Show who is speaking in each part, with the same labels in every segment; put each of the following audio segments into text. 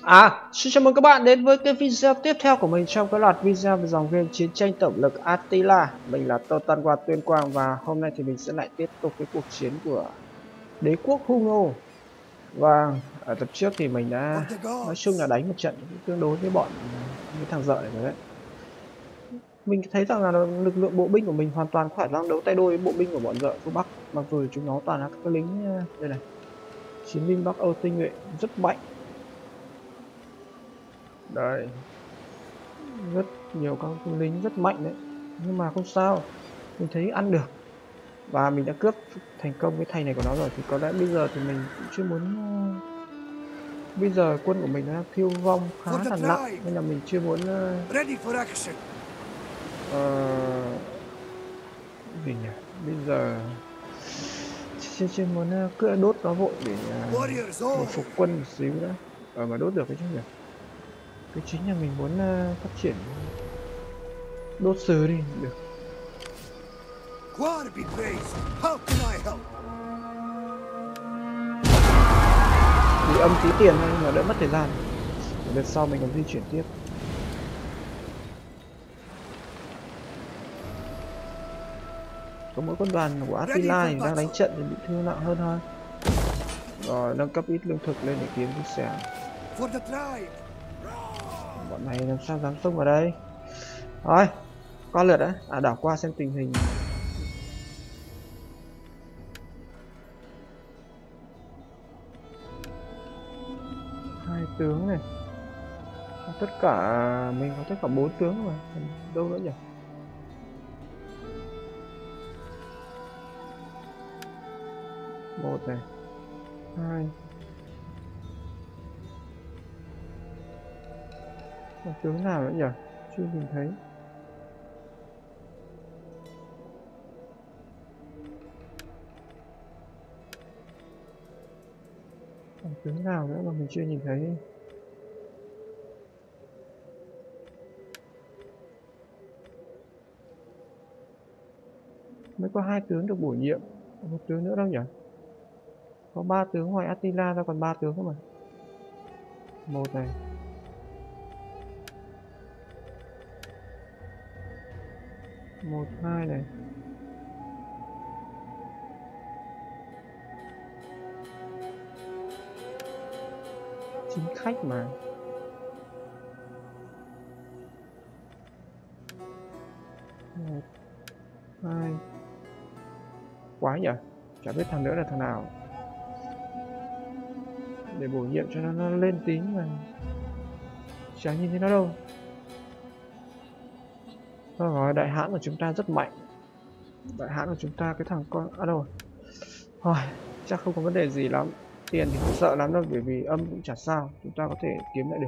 Speaker 1: Xin chào mừng các bạn đến với cái video tiếp theo của mình trong cái loạt video về dòng game chiến tranh tổng lực Attila. Mình là Totan Qua Tuyên Quang và hôm nay thì mình sẽ lại tiếp tục cái cuộc chiến của đế quốc Huno. Và ở tập trước thì mình đã nói chung là đánh một trận tương đối với với thằng dợ này rồi đấy. Mình thấy rằng là lực lượng bộ binh của mình hoàn toàn khả năng đấu tay đôi với bộ binh của bọn dợ phương Bắc, mặc dù chúng nó toàn là các lính đây này, chiến binh Bắc Âu tinh nhuệ rất mạnh. Đây, rất nhiều các lính rất mạnh đấy, nhưng mà không sao, mình thấy ăn được và mình đã cướp thành công cái thành này của nó rồi. Thì có lẽ bây giờ thì mình cũng chưa muốn, bây giờ quân của mình đã thiêu vong khá là nặng nên là mình chưa muốn gì nhỉ, bây giờ chưa muốn cứ đốt nó vội để phục quân một xíu nữa mà đốt được cái chứ nhỉ. Cái chính là mình muốn phát triển đốt sứ đi được. Bị âm tí tiền thôi nhưng mà đỡ mất thời gian. Đợt sau mình còn di chuyển tiếp. Có mỗi quân đoàn của Attila thì đang đánh trận thì bị thương nặng hơn thôi. Rồi nâng cấp ít lương thực lên để kiếm cái xẻng. Bọn này làm sao dám xông vào đây. Rồi, qua lượt đã. Đảo qua xem tình hình. Hai tướng này. Tất cả mình có tất cả 4 tướng mà. Đâu nữa nhỉ? Một này, hai. Tướng nào nữa nhỉ? Chưa nhìn thấy. Tướng nào nữa mà mình chưa nhìn thấy. Mới có 2 tướng được bổ nhiệm, một tướng nữa đâu nhỉ? Có 3 tướng ngoài Attila ra, còn 3 tướng cơ mà. Một này, một hai này, chính khách mà. Một, hai, quái nhỉ, chả biết thằng nữa là thằng nào để bổ nhiệm cho nó lên tính mà chả nhìn thấy nó đâu. Rồi, đại hãn của chúng ta rất mạnh. Đại hãn của chúng ta, cái thằng con đâu rồi, chắc không có vấn đề gì lắm. Tiền thì không sợ lắm đâu, bởi vì âm cũng chả sao, chúng ta có thể kiếm lại được.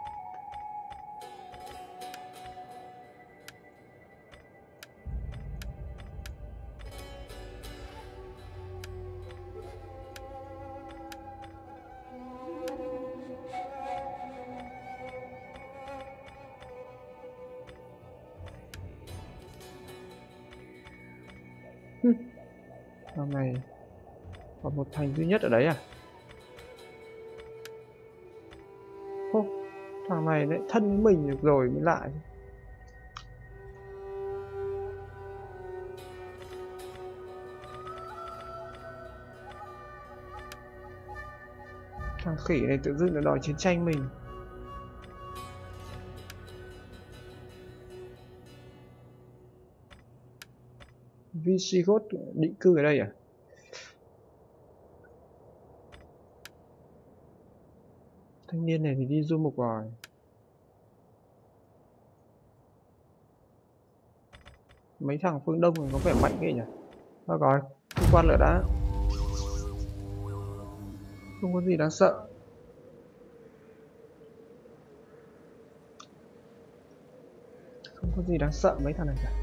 Speaker 1: Thằng này còn một thành duy nhất ở đấy à? Ô, thằng này lại thân với mình được rồi mới lại. Thằng khỉ này tự dưng là đòi chiến tranh mình. Visigoth định cư ở đây à? Thanh niên này thì đi du mục rồi. Mấy thằng phương Đông có vẻ mạnh ghê nhỉ? Thôi rồi, không quan nữa đã. Không có gì đáng sợ. Không có gì đáng sợ mấy thằng này cả.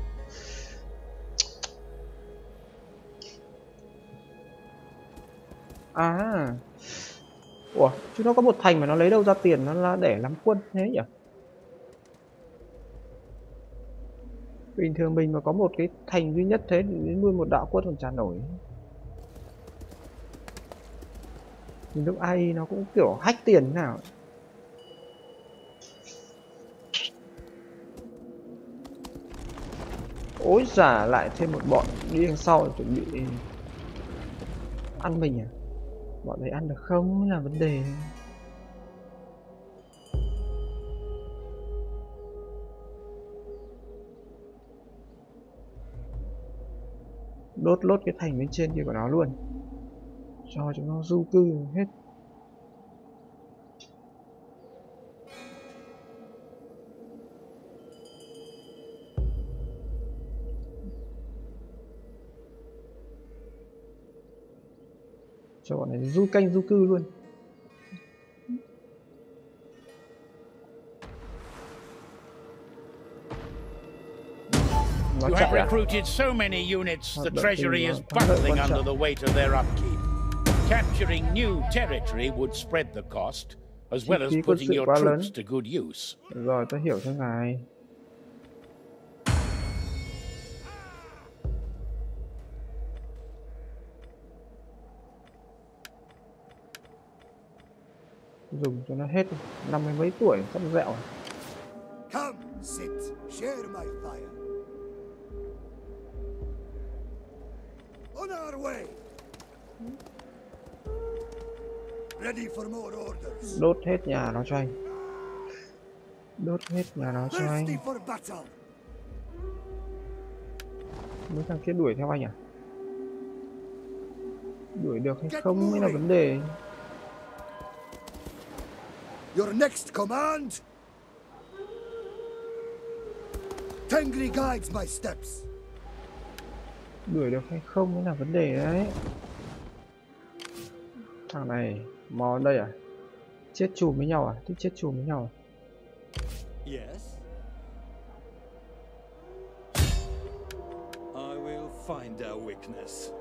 Speaker 1: Ủa, chứ nó có một thành mà nó lấy đâu ra tiền nó là để lắm quân thế nhỉ? Bình thường mình mà có một cái thành duy nhất thế thì đến nuôi một đạo quân còn chả nổi. Mình lúc AI nó cũng kiểu hack tiền thế nào. Ối giả lại thêm một bọn đi đằng sau để chuẩn bị ăn mình à? Bọn này ăn được không mới là vấn đề. Đốt lốt cái thành bên trên kia của nó luôn, cho chúng nó du cư hết. Cho bọn này du canh du cư luôn.
Speaker 2: You have recruited so many units, the treasury is buckling under the weight of their upkeep. Capturing new territory would spread the cost, as well as putting your troops to good use.
Speaker 1: Rồi, tôi hiểu cho ngài. Dùng cho nó hết, 50 mấy tuổi, sắp dẹo.
Speaker 3: Come, sit, share my fire. On our way. Ready for more orders.
Speaker 1: Đốt hết nhà nó cho anh. Đốt hết nhà nó cho anh. Mấy thằng kia đuổi theo anh à? Đuổi được hay không mới là vấn đề.
Speaker 3: Your next command. Tengri guides my steps.
Speaker 1: Đuổi được hay không mới là vấn đề đấy. Thằng này mò đây à? Chết chùm với nhau à? Thích chết chùm với nhau à?
Speaker 4: Yes. I will find their weakness.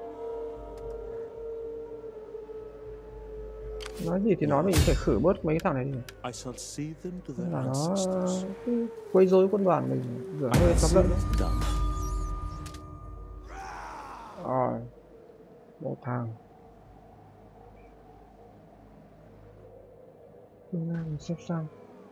Speaker 1: Nói gì thì nói, mình phải khử bớt mấy cái thằng này đi.
Speaker 4: I shall see them to their
Speaker 1: Là nó
Speaker 4: ancestors.
Speaker 1: quấy rối quân đoàn mình, rửa hơi lắm lẫn. Rồi, một thằng. Phương Nam xếp sang.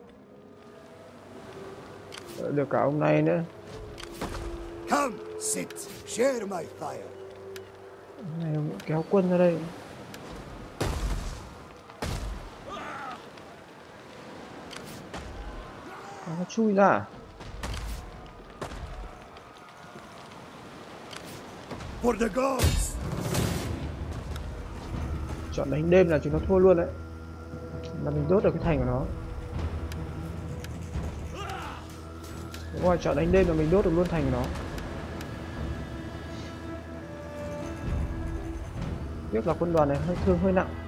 Speaker 1: Được cả ông này nữa.
Speaker 3: Come, sit, share my fire.
Speaker 1: Ông này ông kéo quân ra đây. Nó chui ra.
Speaker 3: For the gods.
Speaker 1: Chọn đánh đêm là chúng nó thua luôn đấy. Là mình đốt được cái thành của nó. Đúng rồi, chọn đánh đêm là mình đốt được luôn thành của nó. Tiếc là quân đoàn này hơi thương hơi nặng.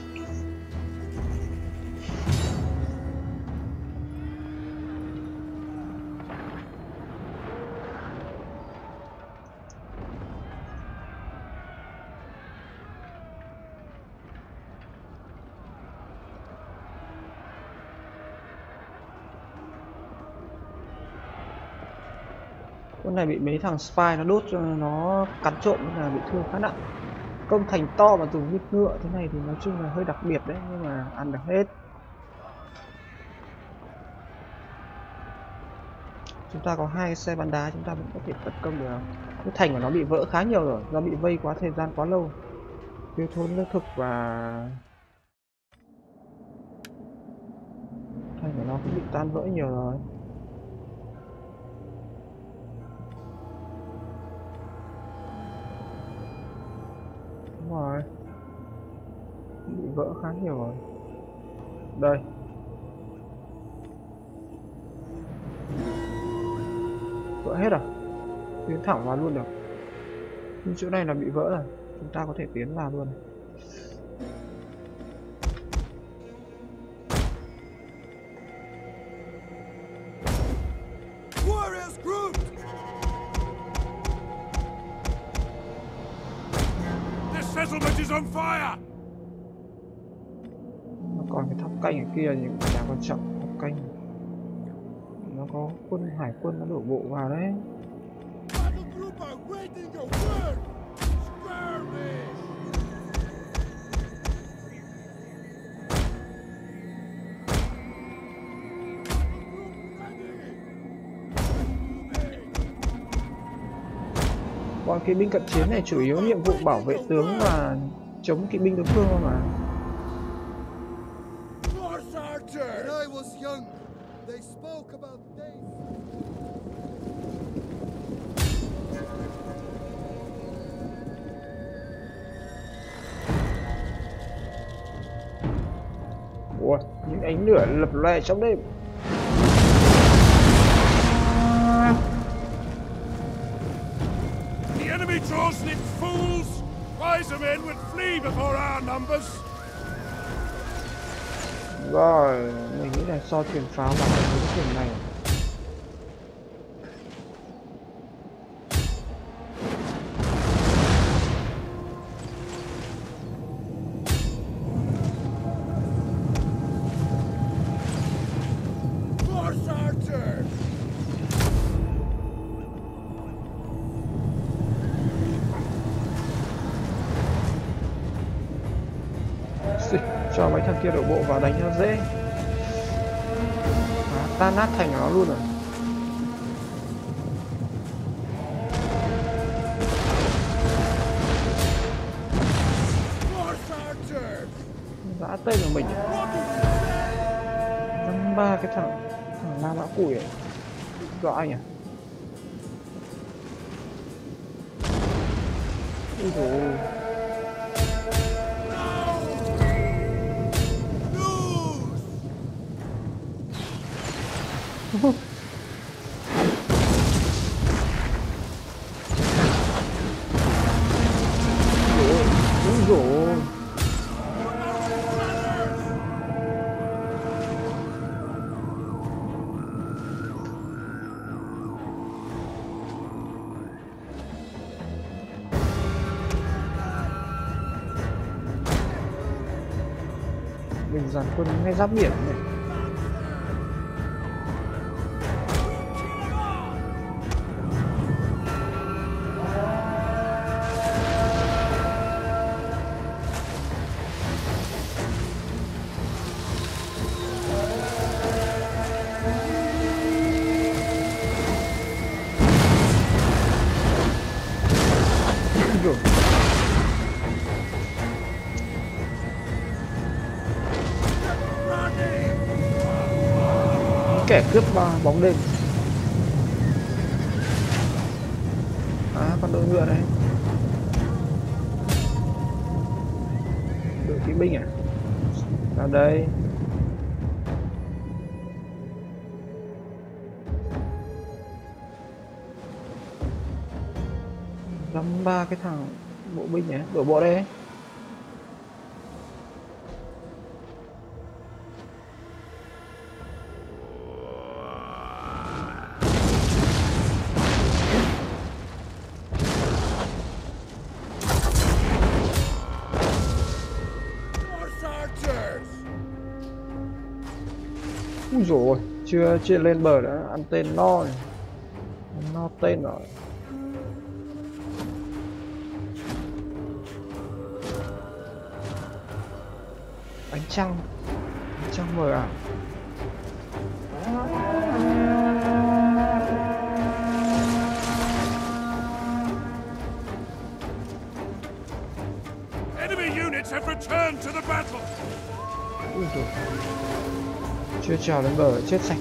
Speaker 1: Con này bị mấy thằng spy nó đốt cho nó cắn trộm nên là bị thương khá nặng. Công thành to mà dùng huyết ngựa thế này thì nói chung là hơi đặc biệt đấy, nhưng mà ăn được hết. Chúng ta có 2 xe bắn đá, chúng ta vẫn có thể tấn công được. Cái thành của nó bị vỡ khá nhiều rồi, do bị vây quá thời gian quá lâu, thiếu thốn lương thực và thành của nó cũng bị tan vỡ nhiều rồi. Đúng rồi, bị vỡ khá nhiều rồi. Đây, vỡ hết à? Tiến thẳng vào luôn được. Nhưng chỗ này là bị vỡ rồi, chúng ta có thể tiến vào luôn. Nó còn cái tháp canh ở kia nhưng mà quan trọng. Tháp canh nó có quân hải quân nó đổ bộ vào đấy. Bọn kỵ binh cận chiến này chủ yếu nhiệm vụ bảo vệ tướng và chống kỵ binh đối phương thôi mà.
Speaker 3: When I was young, they spoke about days.
Speaker 1: Ủa, những ánh lửa lập lòe trong đêm.
Speaker 2: The enemy draws in its fools. Wiser men would flee before our numbers.
Speaker 1: Rồi, mình nghĩ là so thuyền pháo bằng cái thuyền này. Cho mấy thằng kia đổ bộ vào đánh nó dễ. Tan nát thành nó luôn rồi. Dã tên của mình. Dăm ba cái thằng La Mã Củi ấy. Rõ anh à? Ui dồi ôi. Đúng rồi. Mình dàn quân ngay giáp biển này. Kẻ cướp bóng đêm. Con đội ngựa này. Đội kỵ binh à? Vào đây. Dăm ba cái thằng bộ binh này đổ bộ đây. Ui dồi ôi, chưa lên bờ đã ăn tên no rồi. No tên rồi. Ánh trăng mờ ảo.
Speaker 2: Enemy units have returned to the battle.
Speaker 1: Ui dồi. Chưa trèo đến bờ chết sạch.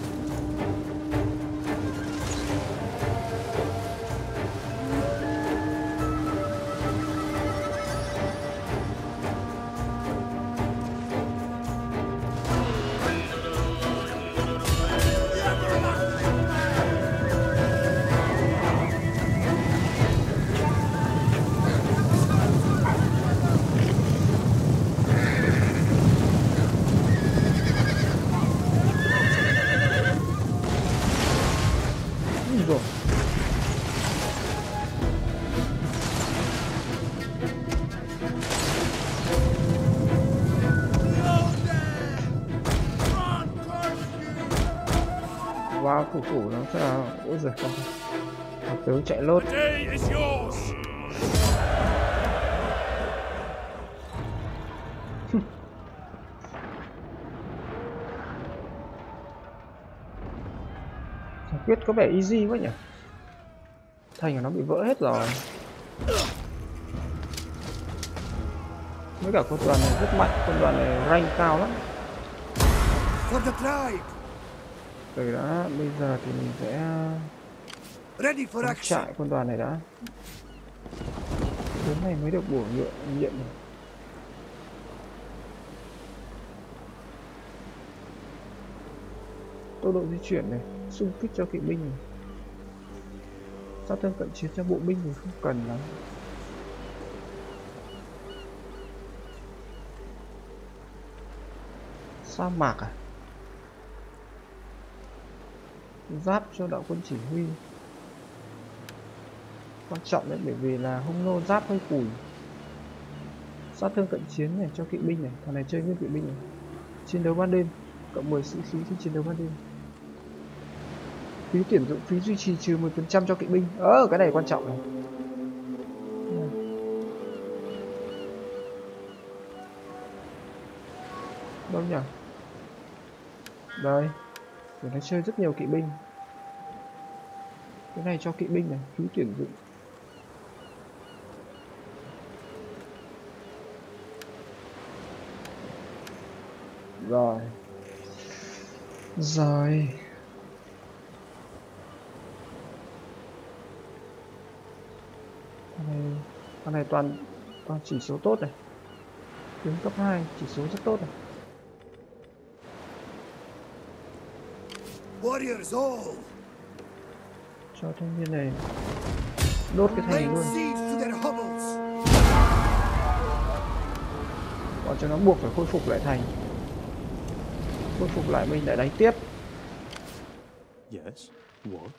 Speaker 1: Rồi. Wow, thủ nó sẽ là... Ôi giời con. Tướng chạy lốt. Giải quyết có vẻ easy quá nhỉ. Thành của nó bị vỡ hết rồi. Với cả quân đoàn này rất mạnh, quân đoàn này rank cao lắm.
Speaker 3: For the tribe.
Speaker 1: Từ đã, bây giờ thì mình sẽ
Speaker 3: Ready for
Speaker 1: đóng
Speaker 3: action.
Speaker 1: trại quân đoàn này đã. Đến này mới được bổ nhiệm. Tốc độ di chuyển này, xung kích cho kỵ binh này. Sát thương cận chiến cho bộ binh thì không cần lắm. Sa mạc à? Giáp cho đạo quân chỉ huy. Quan trọng đấy, bởi vì là hung nô giáp hơi cùi. Sát thương cận chiến này cho kỵ binh này, thằng này chơi nguyên kỵ binh này. Chiến đấu ban đêm, cộng 10 sĩ khí khi chiến đấu ban đêm. Phí tuyển dụng, phí duy trì trừ 10% cho kỵ binh. Cái này quan trọng này. Đâu nhỉ? Đây, để nó chơi rất nhiều kỵ binh. Cái này cho kỵ binh này, phí tuyển dụng. Rồi. Con này toàn chỉ số tốt này. Tướng cấp 2 chỉ số rất tốt này.
Speaker 3: Warriors all.
Speaker 1: Cho thanh niên này đốt cái thành luôn. Bọn cho nó buộc phải khôi phục lại thành. Khôi phục lại mình lại đánh tiếp.
Speaker 4: Yes. What?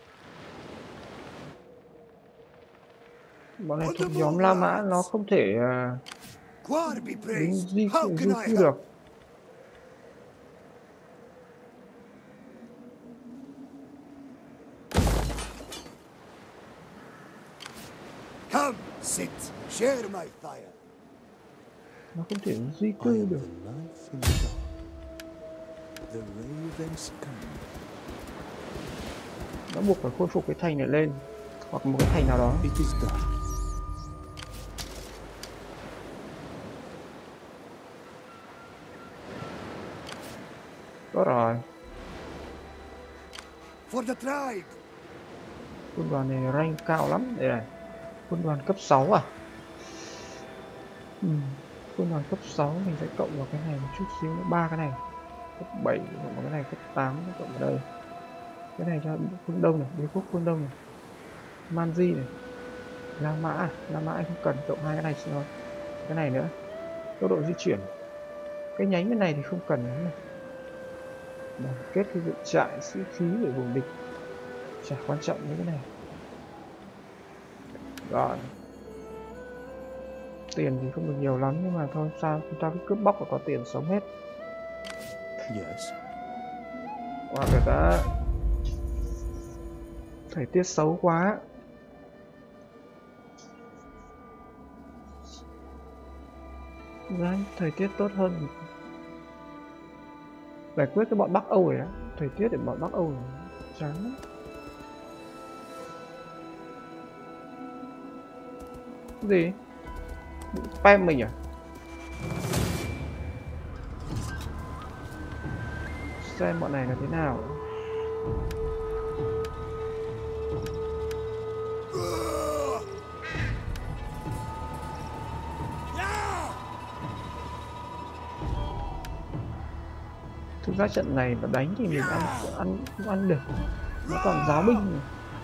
Speaker 1: Bọn này thuộc nhóm La Mã, nó không thể di cư được.
Speaker 3: Come, sit, share my fire.
Speaker 1: Nó không thể di cư được. Nó buộc phải khôi phục cái thành này lên, hoặc một cái thành nào đó. Tốt rồi.
Speaker 3: For the tribe.
Speaker 1: Quân đoàn này rank cao lắm. Đây này. Quân đoàn cấp 6 à? Quân đoàn cấp 6 mình sẽ cộng vào cái này một chút xíu nữa, 3 cái này. Cấp 7 cộng vào cái này, cấp 8 cộng vào đây. Cái này cho phương Đông này, đế quốc phương Đông này. Manji này. La Mã anh không cần, cộng 2 cái này thôi. Cái này nữa. Tốc độ di chuyển. Cái nhánh bên này thì không cần lắm này. Đoàn kết cái dựng trại sĩ khí để vùng địch. Chả quan trọng với cái này. Rồi. Tiền thì không được nhiều lắm, nhưng mà thôi sao chúng ta cứ cướp bóc và có tiền sống hết.
Speaker 4: Yes.
Speaker 1: Được đã. Thời tiết xấu quá. Đấy, thời tiết tốt hơn. Giải quyết cái bọn Bắc Âu này á. Thời tiết để bọn Bắc Âu này chán lắm. Cái gì? Spam mình à? Xem bọn này là thế nào. Thực ra trận này mà đánh thì mình ăn được. Nó còn giáo binh này.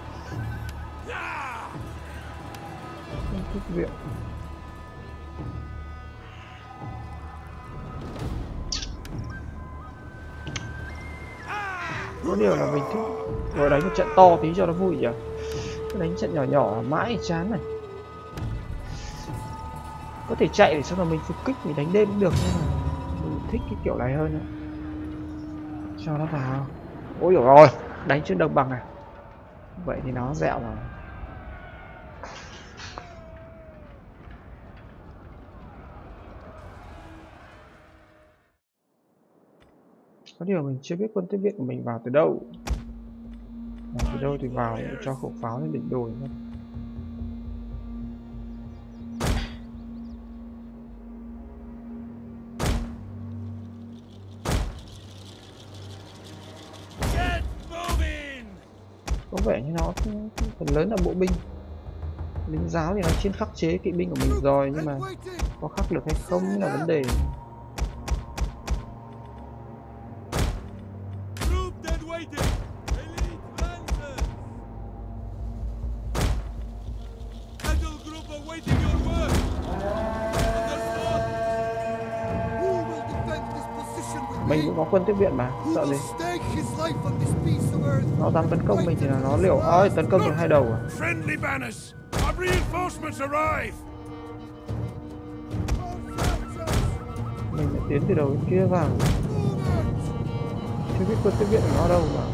Speaker 1: Không thích viện. Có điều là mình thích rồi đánh một trận to tí cho nó vui nhỉ. Đánh trận nhỏ nhỏ mãi chán này. Có thể chạy để sau đó mình phục kích, mình đánh đêm cũng được, nhưng mà mình thích cái kiểu này hơn nữa. Cho nó vào. Ôi dồi ôi, đánh trên đồng bằng à. Vậy thì nó dẹo rồi. Có điều mình chưa biết quân tiếp viện của mình vào từ đâu. Từ đâu thì vào cho khẩu pháo lên đỉnh đồi thôi. Có vẻ như nó phần lớn là bộ binh. Lính giáo thì nó chiến khắc chế kỵ binh của mình rồi, nhưng mà có khắc được hay không là vấn đề. Mình cũng có quân tiếp viện mà, sợ gì. Nó dám tấn công mình thì là nó liều. Ôi, tấn công được hai đầu à? Mình lại tiến từ đầu bên kia vào. Chưa biết quân tiếp viện của nó đâu mà.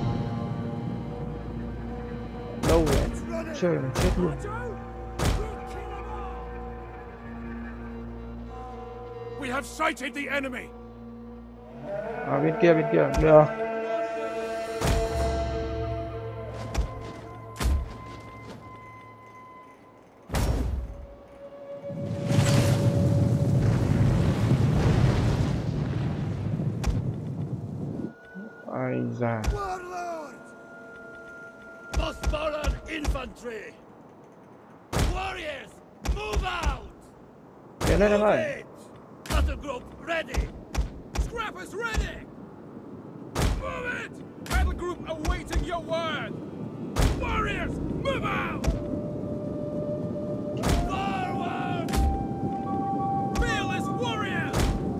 Speaker 1: Đâu vậy? Trời này chết luôn.
Speaker 2: We have sighted the enemy.
Speaker 1: À, bên kia, được. Ai da.
Speaker 2: Bosporan infantry. Warriors, move out.
Speaker 1: Tiến lên em ơi.
Speaker 2: Battle group ready. Scrappers ready. Move it. Battle group awaiting your word. Warriors, move out. Forward. Fearless warriors.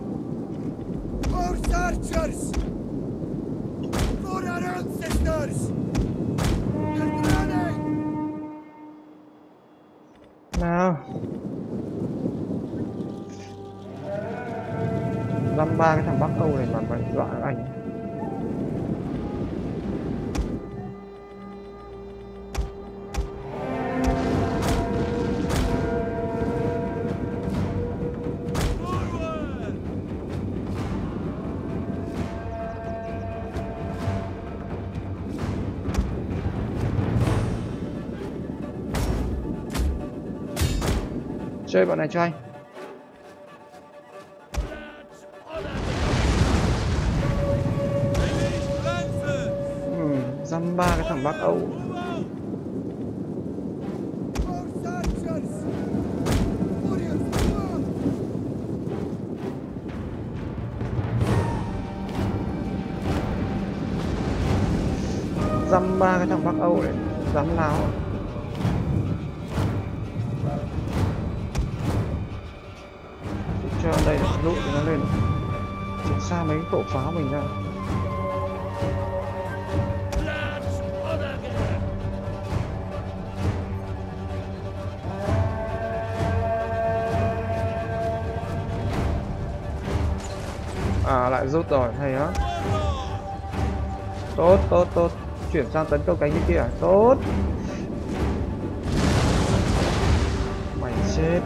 Speaker 3: Horse archers. For our ancestors.
Speaker 1: Nào. Dăm ba cái thằng Bắc Âu này mà phải dọa anh. Chơi bọn này cho anh. Dăm ba cái thằng Bắc Âu. Dăm ba cái thằng Bắc Âu đấy, dám láo. Cho đây để rút thì nó lên. Chuyển xa mấy tổ pháo mình ra. À, lại rút rồi, hay á. Tốt. Chuyển sang tấn công cánh kia. Tốt. Mày chết.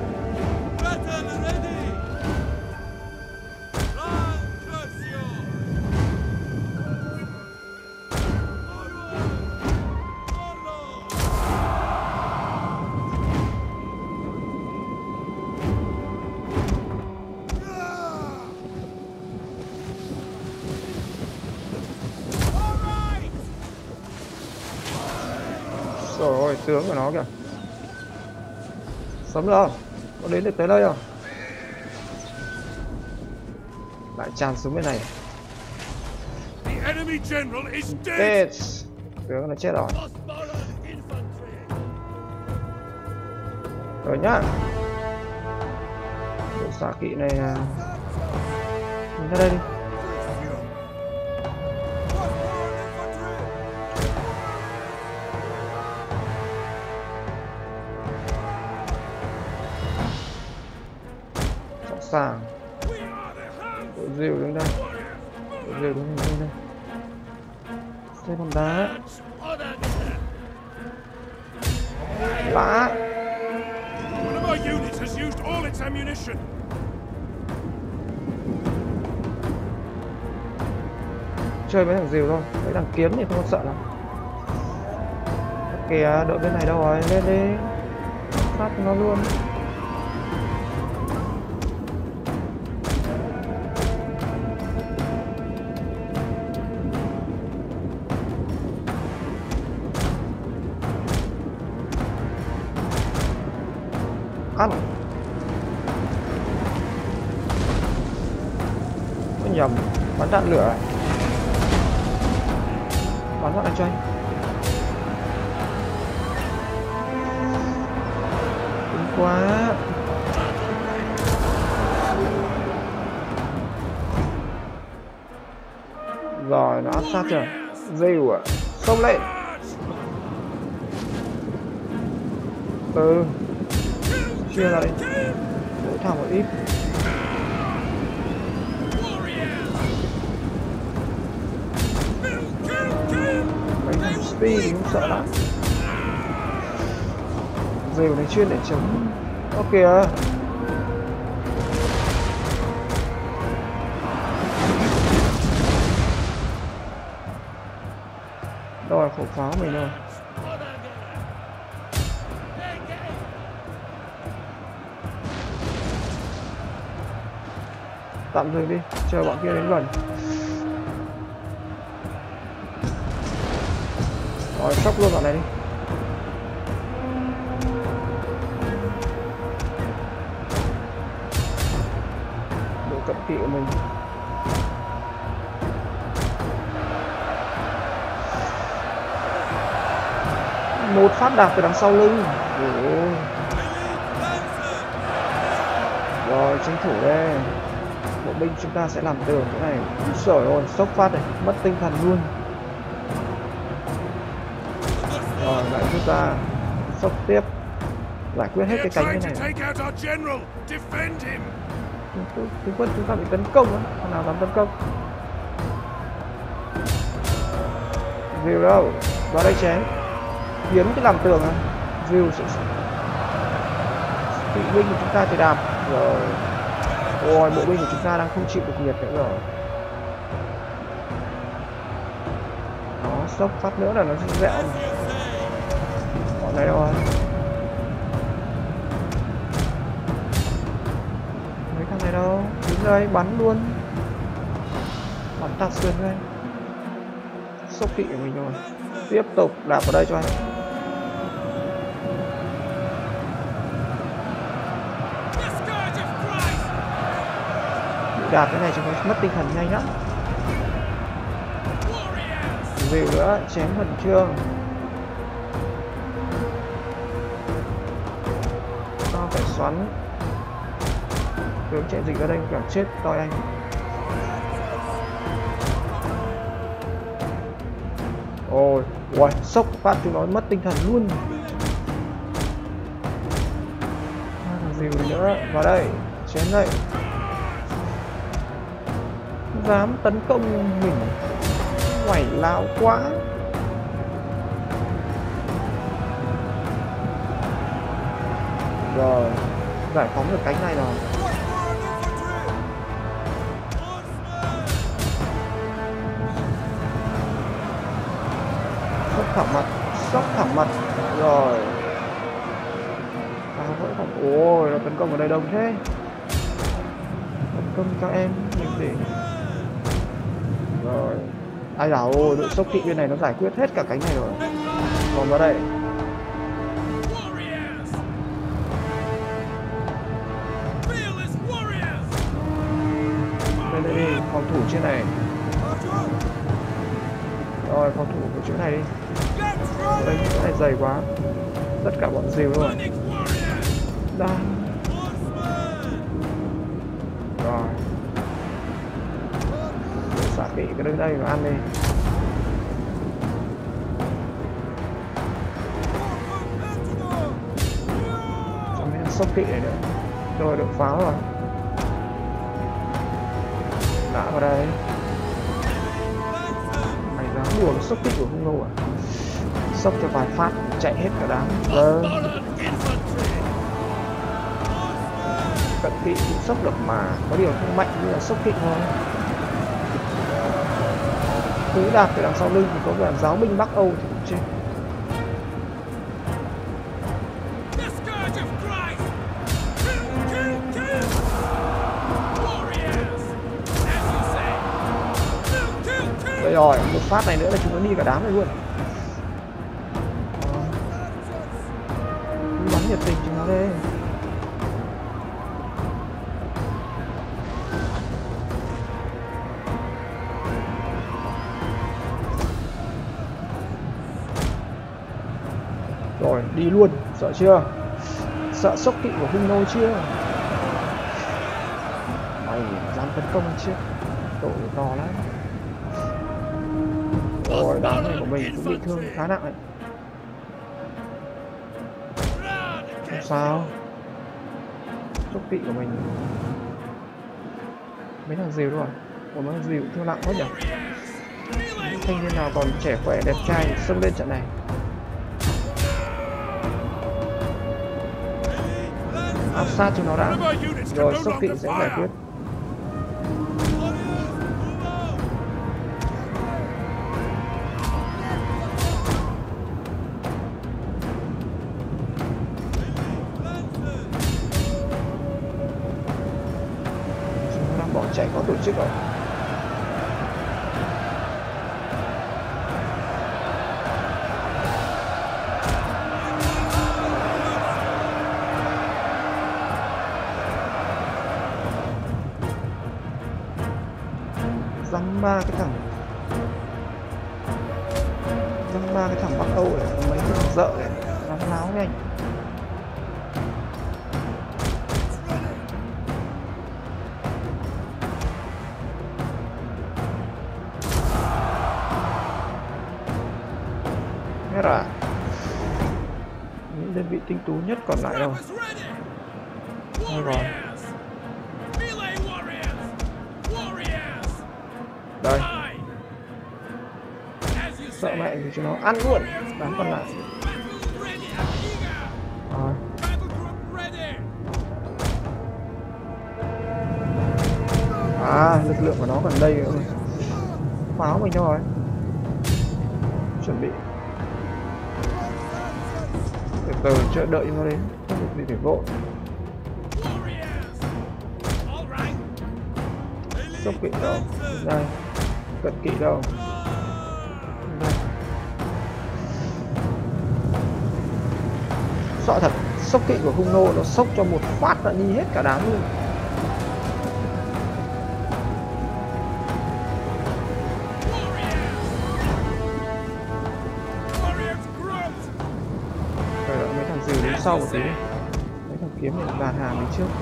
Speaker 1: Rồi, tướng của nó kìa. Sống được không? Có đến được tới đây không? Lại tràn xuống bên này. Chết. Tướng nó chết rồi. Rồi nhá. Bộ xạ kỵ này mình ra đây đi. Sàng. Bộ rìu đứng đây. Bộ rìu đứng đây. Xe con đá. Lá. Chơi mấy thằng rìu thôi, mấy thằng kiếm thì không sợ lắm. Kìa, đội bên này đâu rồi, lên đi. Phát nó luôn. nhầm, bắn đạn lửa. Bắn vào anh cho anh. Đúng quá. Rồi nó áp sát chưa? Rêu à? Xông lên. Chia ra đây. Đổ thẳng một ít. Mấy thằng speed thì không sợ lắm. Rêu này chuyên để chống. Ơ kìa. Rồi khẩu pháo mình rồi. Tạm dừng đi, chờ bọn kia đến gần. Rồi sốc luôn bọn này đi. Độ cận kỵ của mình. Một phát đạp từ đằng sau lưng. Rồi tranh thủ đây. Bộ binh chúng ta sẽ làm tường cái này. Trời ơi, sốc phát này, mất tinh thần luôn. Rồi lại chúng ta sốc tiếp, giải quyết hết cái cánh như này. Tướng quân chúng ta bị tấn công á, thằng nào dám tấn công? Rêu đâu, vào đây chém. Biến cái làm tường á, rêu sẽ kỵ binh của chúng ta thì đạp rồi. Ôi, bộ binh của chúng ta đang không chịu được nhiệt nữa rồi. Đó, sốc phát nữa là nó sẽ dẹo. Bọn này đâu rồi? Mấy thằng này đâu? Đứng đây, bắn luôn. Bắn tạt xuyên đây. Sốc kỵ của mình rồi. Tiếp tục đạp vào đây cho anh. Đạp cái này cho nó mất tinh thần nhanh lắm. Rêu nữa, chém khẩn trương. Tao phải xoắn. Tướng chạy dịch ở đây cảm chết toi anh. Ôi, ui, sốc phát chúng nó mất tinh thần luôn. Rêu nữa, vào đây, chém đây. Dám tấn công mình, quẩy lao quá. Rồi, giải phóng được cánh này rồi. Sốc thẳng mặt, sốc thẳng mặt. Rồi. Ôi, nó tấn công ở đây đông thế. Tấn công các em, mình để. Rồi. Ai dào, đội sốc kỵ bên này nó giải quyết hết cả cánh này rồi. Còn vào đây. Đây đi, phòng thủ trên này. Rồi, phòng thủ của chỗ này đi. Đây, chỗ này dày quá. Tất cả bọn rêu rồi. Đang. Rồi. Xả kỵ cái đứng đây và ăn đi. Cho mấy sốc kỵ này nữa. Rồi được pháo rồi. Đã vào đây. Mày dám đùa sốc kỵ của Hung Nô à? Sốc cho vài phát chạy hết cả đám. Vâng. Cận kỵ cũng sốc được mà, có điều không mạnh như là sốc kỵ thôi. Cứ đạp từ đằng sau lưng thì có vẻ giáo binh Bắc Âu thì cũng chết. Đây rồi, một phát này nữa là chúng nó đi cả đám này luôn. Bắn nhiệt tình chúng nó đây. Rồi, đi luôn, sợ chưa? Sợ sốc kỵ của hung nô chưa? Mày dám tấn công anh chưa? Tội to lắm. Rồi, đám này của mình cũng bị thương khá nặng đấy. Không sao. Sốc kỵ của mình mấy thằng rìu rồi. Ủa mấy thằng rìu thương nặng quá nhỉ? Thanh niên nào còn trẻ khỏe đẹp trai xông lên trận này. Áp sát cho nó đã. Rồi sốc kỵ sẽ giải quyết. Chúng nó đang bỏ chạy có tổ chức rồi. Dăm ba cái thằng Bắc Âu này, mấy cái thằng dợ này, láo láo với anh. Hết à? Những đơn vị tinh tú nhất còn lại đâu? Thôi rồi. Đây. Sợ mẹ thì cho nó ăn luôn. Đám còn lại. Rồi. À, lực lượng của nó gần đây rồi. Pháo mình thôi. Chuẩn bị. Từ từ chờ đợi nó đến. Không được gì để vội. Sốc kỵ đâu? Đây. Cận kỵ đâu? Đây. Sợ thật, sốc kỵ của hung nô nó sốc cho một phát đã đi hết cả đám luôn. Phải đợi mấy thằng dìu đến sau một tí. Mấy thằng kiếm này dàn hàng đến trước.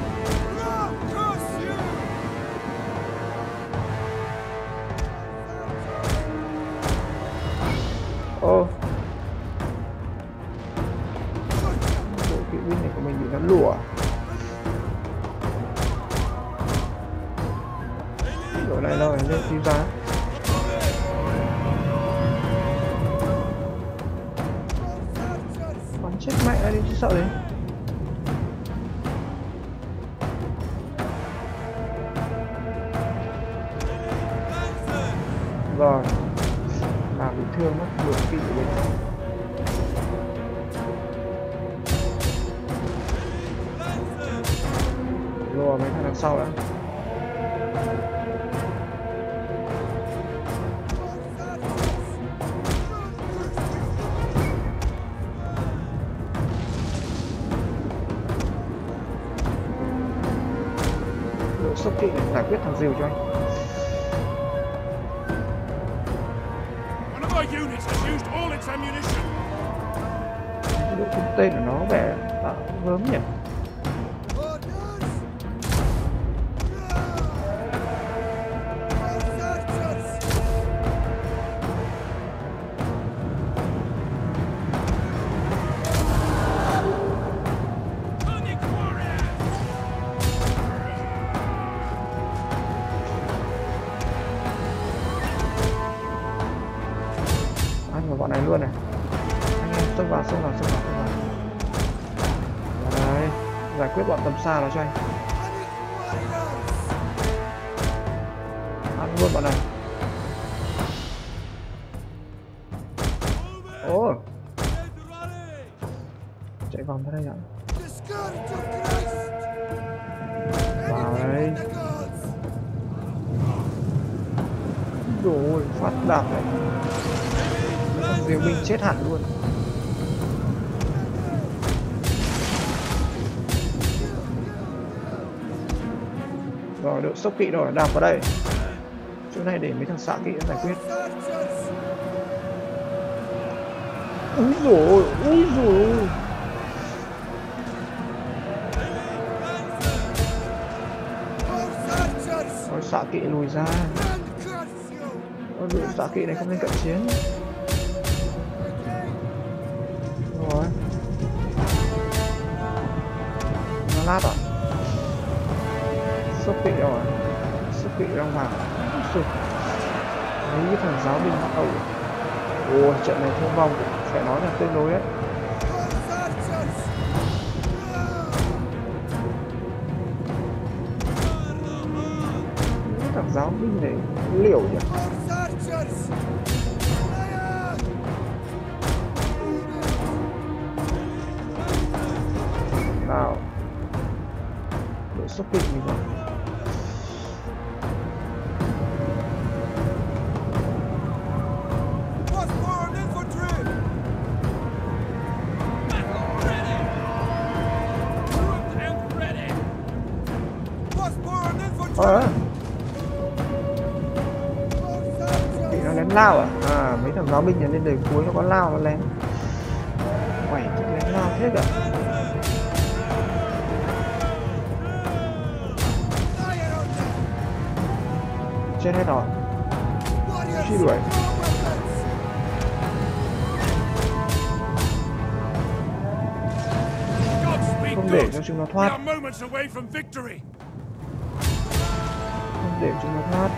Speaker 1: Ô, bộ kỵ binh này của mình bị nó lùa. Rồi lại rồi lên cứu giá. Bắn chết mẹ đi chứ sợ đấy. Rồi làm bị thương mất buộc kỵ của mình. Rồi mấy thằng đằng sau đã. Đội sốc kỵ này giải quyết thằng rìu cho anh. Cái độ cung tên của nó vẻ gớm nhỉ. Anh vào bọn này luôn này. Anh em xông vào. Đấy, giải quyết bọn tầm xa nó cho anh. Ăn luôn bọn này. Ồ, chạy vòng ra đây ạ. Vào đây. Rồi, phát đạp này. Thằng diều binh chết hẳn luôn. Rồi đội sốc kỵ rồi, đạp vào đây. Chỗ này để mấy thằng xạ kỵ giải quyết. Úi dồi, úi dồi. Ôi, xạ kỵ lùi ra. Ôi, đội xạ kỵ này không nên cận chiến. Rồi. Nó lát à? Sốc kỵ rồi. Sốc kỵ đang vào. Mấy cái thằng giáo binh bắt đầu. Ôi, trận này thương vong cũng phải nói là tương đối đấy. Những thằng giáo binh này liều nhỉ. Nào, đội sốc kỵ như vậy. Bị nó lén lao à? À, mấy thằng giáo binh này lên đời cuối nó có lao nó lén. Quẩy thích lén lao hết à? Chết hết rồi. Truy đuổi. Không để cho chúng nó thoát. Không để chúng nó thoát.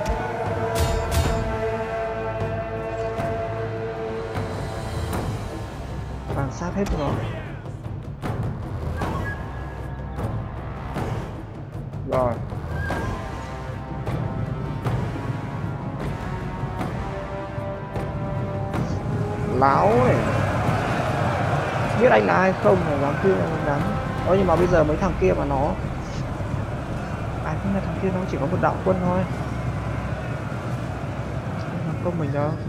Speaker 1: Tàn sát hết rồi. Rồi. Láo này. Biết anh là ai không mà dám kia là dám. Nhưng mà bây giờ mấy thằng kia mà nó không là thằng kia nó chỉ có một đạo quân thôi. Không làm công mình đâu.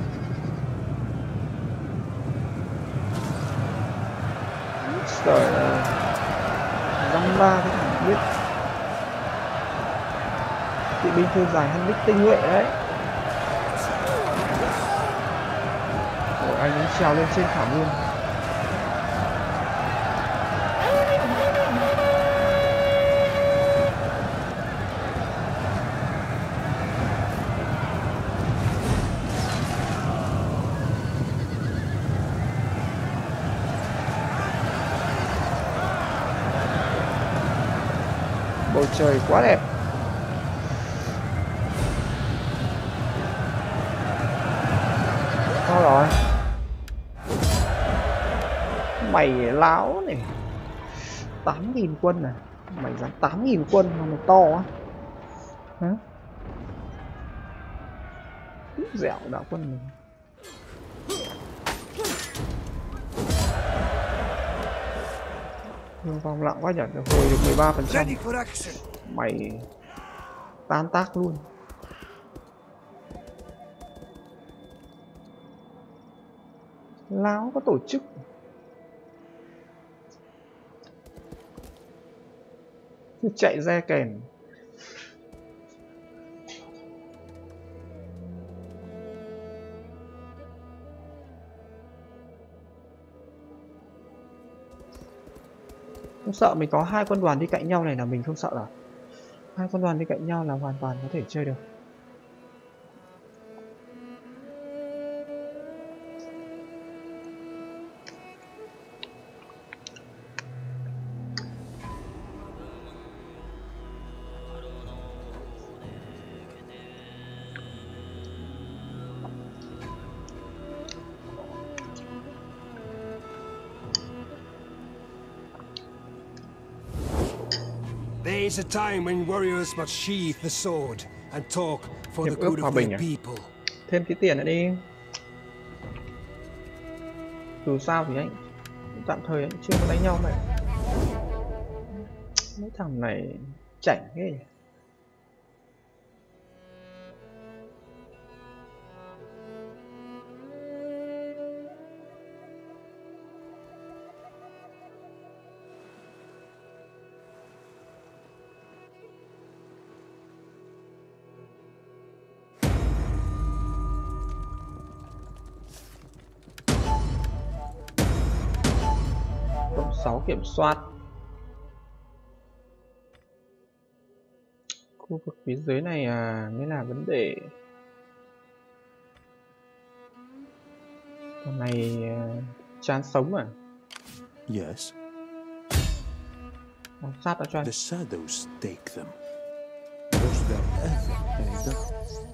Speaker 1: Trời ơi. Dăm ba cái thằng biết. Kỵ binh thư dài hắn đích tinh nhuệ đấy. Ôi, anh ấy trèo lên trên thảo nguyên. Bầu trời quá đẹp. Sao rồi? Mày láo này. 8.000 quân à? Mày dám 8.000 quân mà mày to á? Hả? Dẻo đạo quân mình. Nhưng vòng lặng quá nhỉ, hồi được 13%. Mày tan tác luôn. Láo có tổ chức. Chạy re kèn. Không sợ, mình có 2 quân đoàn đi cạnh nhau này là mình không sợ à? 2 quân đoàn đi cạnh nhau là hoàn toàn có thể chơi được.
Speaker 3: There is a time when warriors must sheath the sword and talk for the good of their people.
Speaker 1: Thêm tí tiền nữa đi. Dù sao thì anh tạm thời anh chưa có đánh nhau mày. Mấy thằng này chảnh ghê. 6 kiểm soát. Khu vực phía dưới này mới là vấn đề. Con này chán sống à?
Speaker 4: Yes.
Speaker 1: Sát nó cho anh.
Speaker 4: The shadows take them. Was there ever any doubt?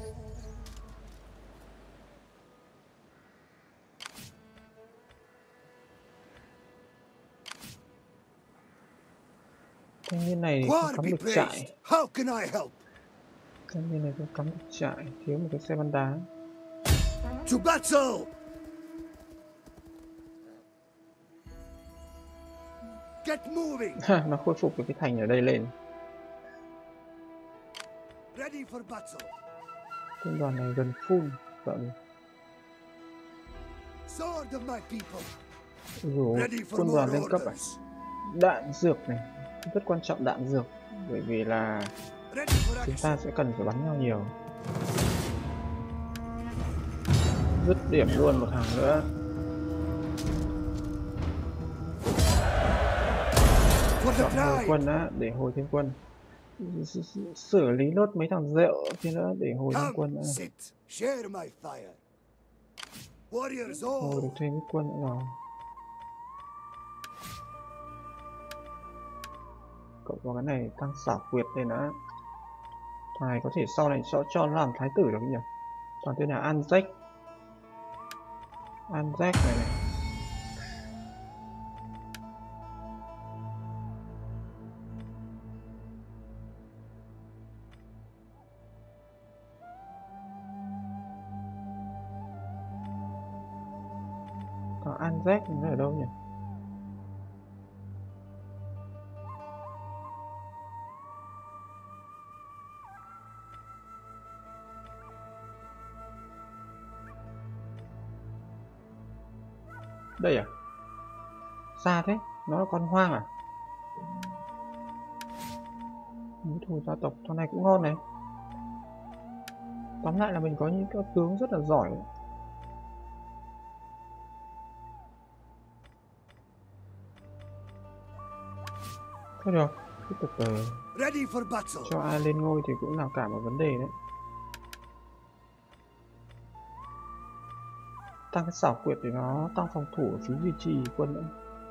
Speaker 1: Thanh niên này không cắm được trại.
Speaker 3: How can I help?
Speaker 1: Thanh niên này không cắm được trại, thiếu một cái xe bắn đá.
Speaker 3: To battle! Get moving!
Speaker 1: Nó khôi phục được cái thành ở đây lên.
Speaker 3: Ready for battle.
Speaker 1: Quân đoàn này gần full. Vậy.
Speaker 3: Sword of my people.
Speaker 1: Quân đoàn lên cấp à? Đạn dược này rất quan trọng, đạn dược, bởi vì là chúng ta sẽ cần phải bắn nhau nhiều. Dứt điểm luôn một hàng nữa. Chọn hồi quân đã để hồi thêm quân. Xử lý nốt mấy thằng rượu thế nữa để hồi thêm quân đã. Hồi được thêm ít quân nữa rồi. Cộng vào cái này tăng xảo quyệt lên đã. Này có thể sau này cho nó làm thái tử được nhỉ? Toàn tên là Anzac. Anzac này này. Anzac nó ở đâu nhỉ? Đây à? Xa thế? Nó là con hoang à? Mối thù gia tộc, thằng này cũng ngon này. Tóm lại là mình có những cái tướng rất là giỏi. Thôi được, tiếp tục cho ai lên ngôi thì cũng là cả một vấn đề đấy. Tăng cái xảo quyệt thì nó tăng phòng thủ ở phía duy trì quân nữa.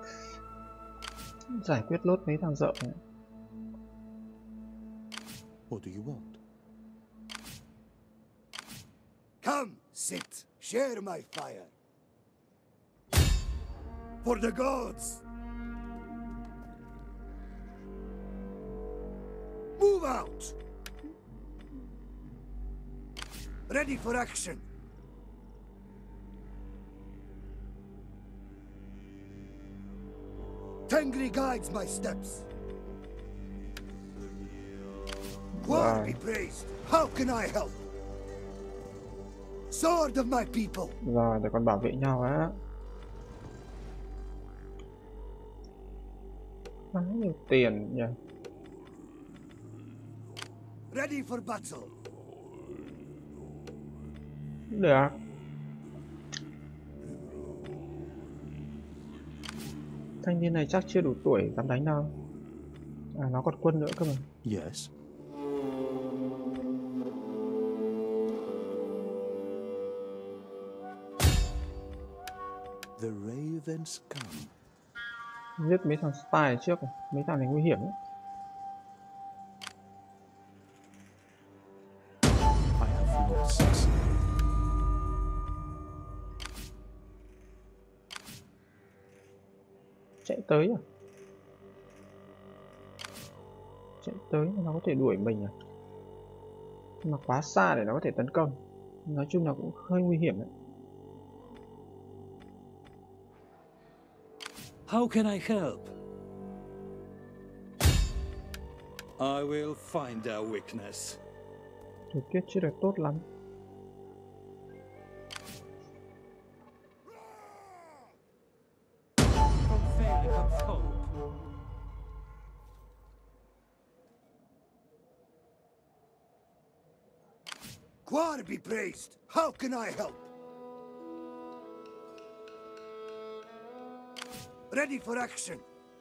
Speaker 1: Giải quyết lốt mấy thằng dợ này.
Speaker 4: What do you want?
Speaker 3: Come, sit, share my fire. For the gods. Move out. Ready for action. Tengri guides my steps. God be praised. How can I help? Sword of my people.
Speaker 1: Rồi, để còn bảo vệ nhau á. Quá nhiều tiền nhỉ.
Speaker 3: Ready for battle.
Speaker 1: Được. Thanh niên này chắc chưa đủ tuổi dám đánh đâu. À, nó còn quân nữa cơ mà.
Speaker 4: Yes. The ravens come.
Speaker 1: Giết mấy thằng spy trước, mấy thằng này nguy hiểm ấy.
Speaker 4: I have lost.
Speaker 1: Chạy tới à? Chạy tới nó có thể đuổi mình à? Nhưng mà quá xa để nó có thể tấn công. Nói chung là cũng hơi nguy hiểm đấy.
Speaker 5: How can I help? I will find their weakness.
Speaker 1: Thời tiết chưa được tốt lắm.
Speaker 5: From failure comes hope.
Speaker 3: God be praised. How can I help? Ready for action.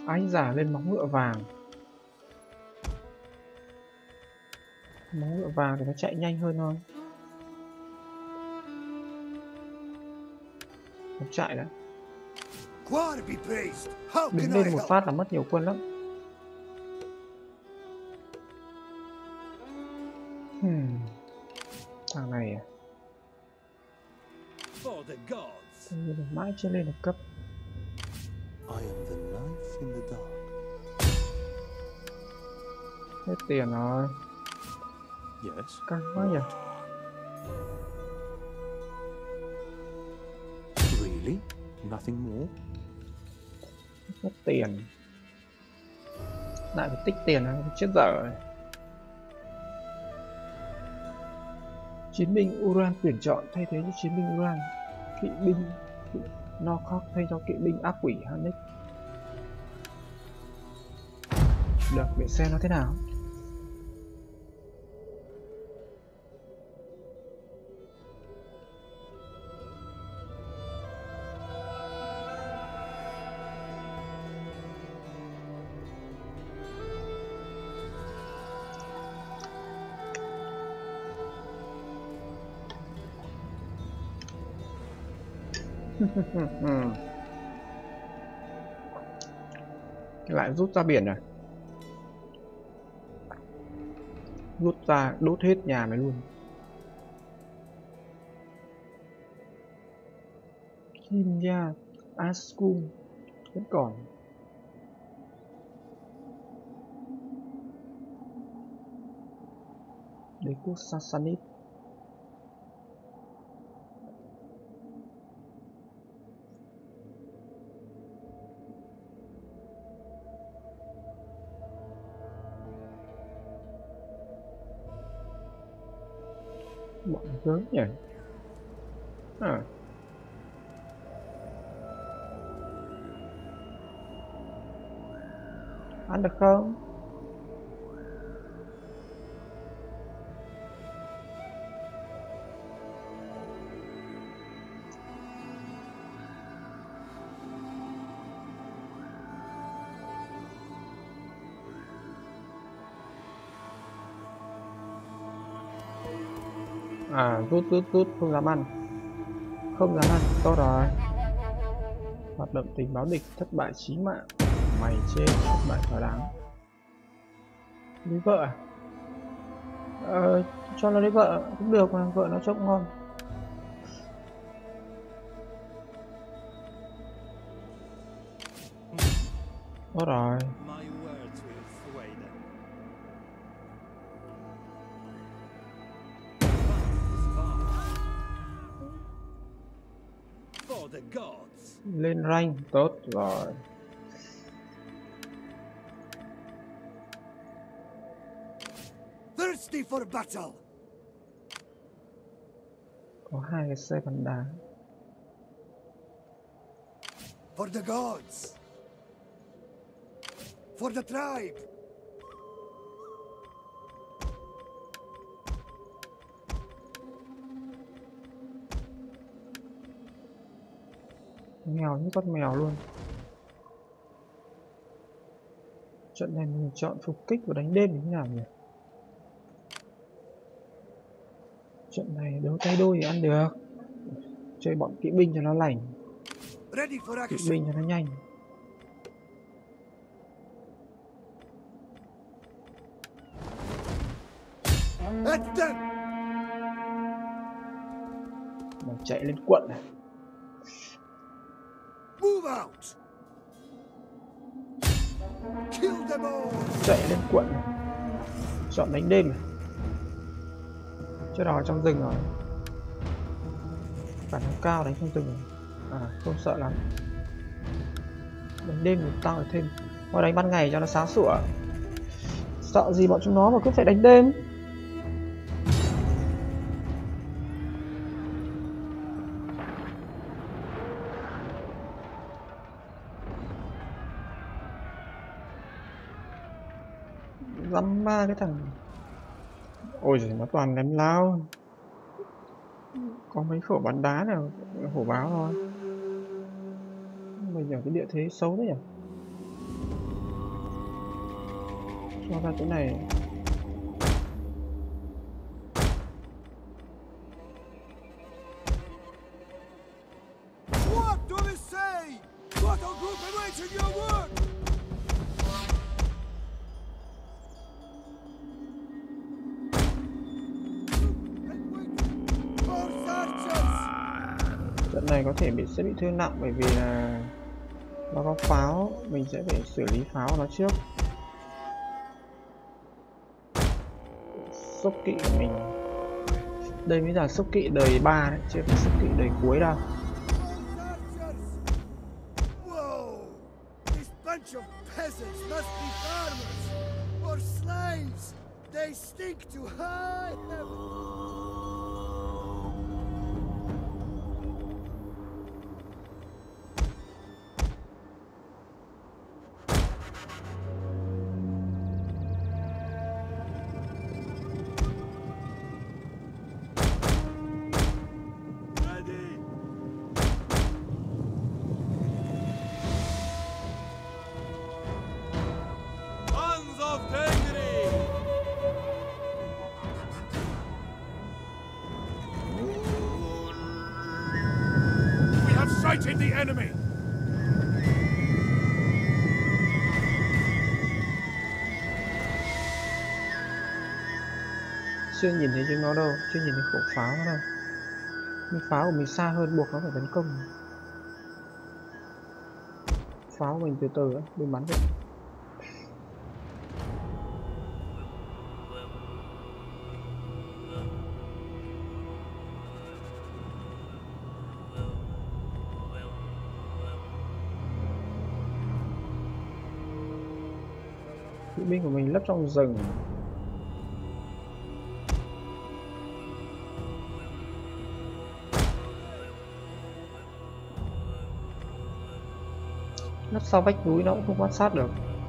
Speaker 1: Anh giả lên móng ngựa vàng. Móng ngựa vàng thì nó chạy nhanh hơn thôi. Nó chạy đấy. Đứng lên một phát là mất nhiều quân lắm. Thằng này à? Mãi chưa lên được cấp. Hết tiền rồi. Căng quá nhỉ.
Speaker 4: Really? Nothing more?
Speaker 1: Hết tiền. Lại phải tích tiền này, chết dở rồi. Chiến binh Uran tuyển chọn thay thế cho chiến binh Uran. Kỵ binh Norcock thay cho kỵ binh ác quỷ Hanek. Được, để xem nó thế nào. Lại rút ra biển rồi. Rút ra đốt hết nhà mày luôn. Kimya Askum vẫn còn. Đế quốc Sassanid. Bọn lớn nhỉ. Ăn được không? Rút không dám ăn. Không dám ăn, tốt rồi. Hoạt động tình báo địch thất bại chí mạng. Mày chết, thất bại thỏa đáng. Lấy vợ à? Cho nó lấy vợ cũng được mà, vợ nó trông ngon. Tốt rồi. Lên rank, tốt rồi.
Speaker 3: Thirsty for battle.
Speaker 1: Có 2 cái xe bắn đá.
Speaker 3: For the gods. For the tribe.
Speaker 1: Mèo như con mèo luôn. Trận này mình chọn phục kích và đánh đêm như thế nào nhỉ? Trận này đấu tay đôi thì ăn được. Chơi bọn kỵ binh cho nó lành. Kỵ binh cho nó nhanh. Mình chạy lên quận này. Chạy lên quận này. Chọn đánh đêm này. Chết rồi, trong rừng rồi. Khả năng cao đánh trong rừng rồi. Không sợ lắm. Đánh đêm thì tao phải thêm. Thôi đánh ban ngày cho nó sáng sủa. Sợ gì bọn chúng nó mà cứ phải đánh đêm. Dăm ba cái thằng. Ôi giời, nó toàn ném lao. Có mấy khẩu bắn đá nào hổ báo thôi. Mình ở cái địa thế xấu đấy nhỉ. Cho ra chỗ này.
Speaker 3: What do they say? Battle group awaiting your work.
Speaker 1: Trận này có thể sẽ bị thương nặng bởi vì là nó có pháo, mình sẽ phải xử lý pháo của nó trước. Sốc kỵ của mình đây mới là sốc kỵ đời 3 đấy, chưa phải sốc kỵ đời cuối đâu.
Speaker 3: Whoa! This bunch of peasants must be farmers or slaves. They stink to high heaven.
Speaker 2: Sighted the enemy.
Speaker 1: Chưa nhìn thấy chúng nó đâu, chưa nhìn thấy khẩu pháo nó đâu. Nhưng pháo của mình xa hơn buộc nó phải tấn công. Pháo của mình từ từ á, đừng bắn vậy. Kỵ binh của mình lấp trong rừng. Nấp sau vách núi nó cũng không quan sát được.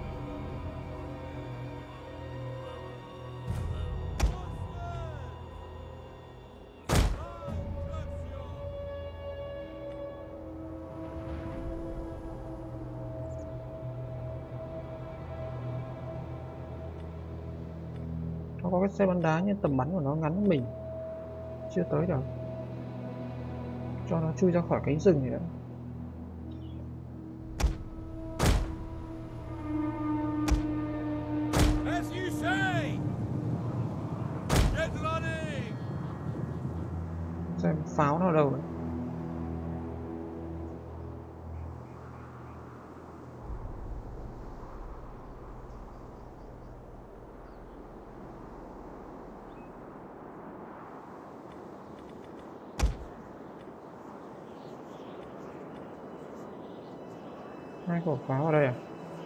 Speaker 1: Nó có cái xe bắn đá nhưng tầm bắn của nó ngắn hơn mình, chưa tới được. Cho nó chui ra khỏi cánh rừng này đã. Xem pháo nó ở đâu đấy. Hai khẩu pháo ở đây à?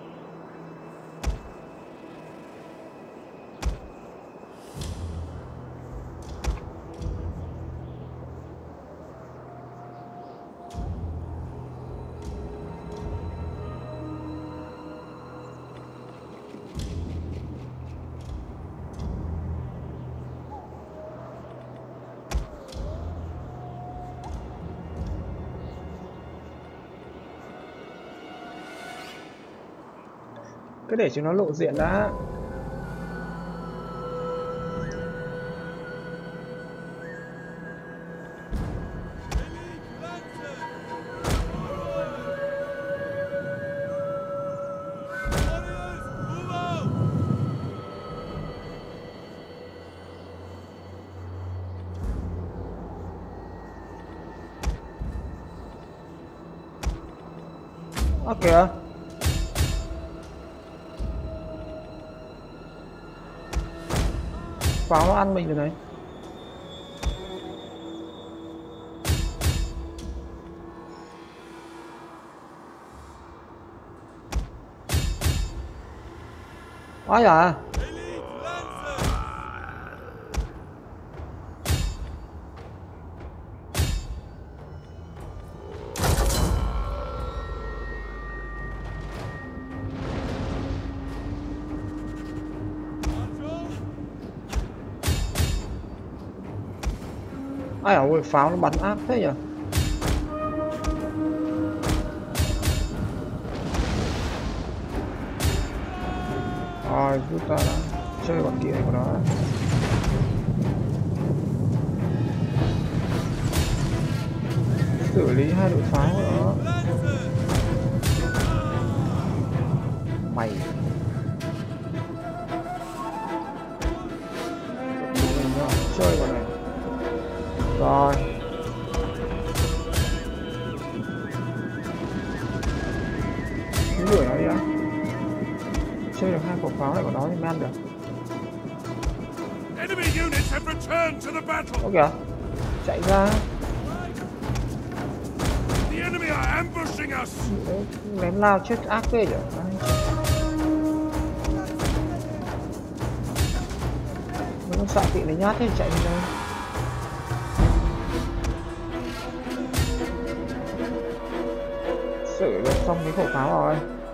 Speaker 1: Cứ để chúng nó lộ diện đã. Ok. Pháo nó ăn mình rồi đấy. Ai à? Ai à, ôi pháo nó bắn ác thế nhỉ? Rồi Chúng ta đã chơi bọn kia của nó. Xử lý hai đội pháo của nó. Mày chơi bọn này rồi. Cứ đuổi nó đi đã. Chơi được hai khẩu pháo này của nó thì mới ăn được. Ơ kìa, chạy ra. Ném lao chết ác ghê nhỉ. Nó không sợ tị này nhát thế chạy đi đâu. Xử được xong cái khẩu pháo rồi.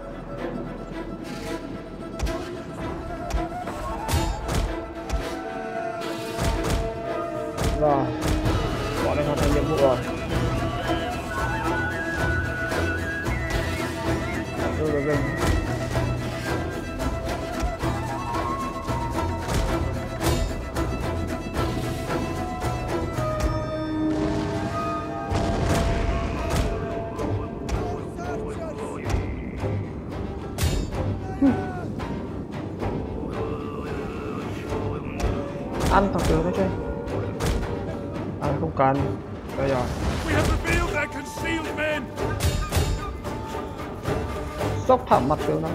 Speaker 1: Rồi, bọn này hoàn thành nhiệm vụ rồi. Đưa vào rừng. Ăn thằng tướng đó chơi. À không cần. Đây rồi. Sốc thẳng mặt tướng đó.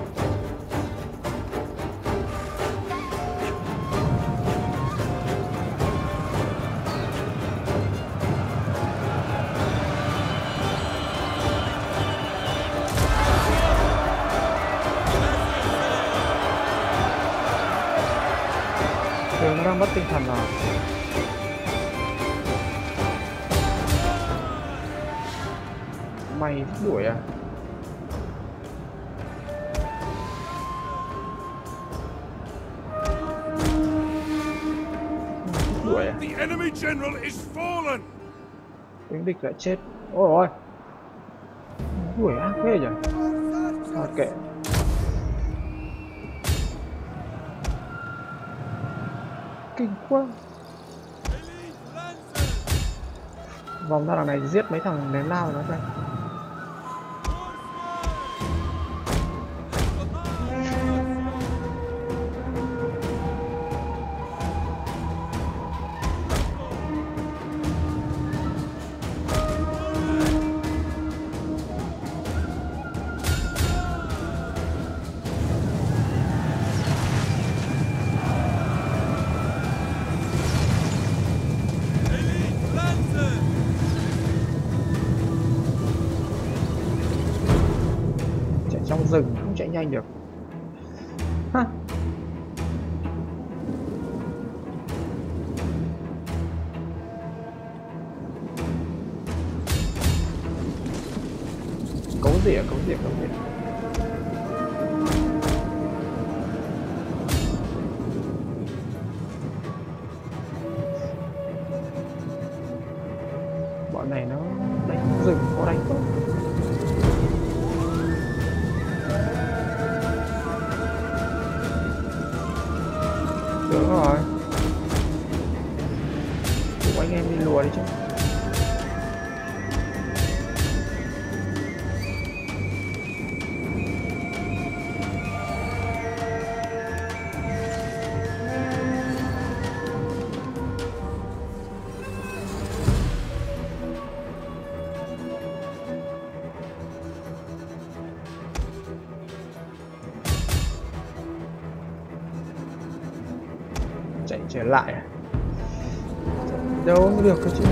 Speaker 1: Tướng nó đang mất tinh thần rồi. Mày đuổi à? Đuổi à? Lính địch đã chết. Ôi ôi. Đuổi ác ghê nhỉ? Thôi kệ. Kinh quá. Vòng ra đằng này giết mấy thằng ném lao nó đây. Trong rừng không chạy nhanh được. Ha. Cấu rỉa. Bọn này nó đánh rừng có đánh tốt. Đúng rồi. Tụi anh em đi lùa đi chứ. Chạy trở lại à? Đâu mới được cơ chứ.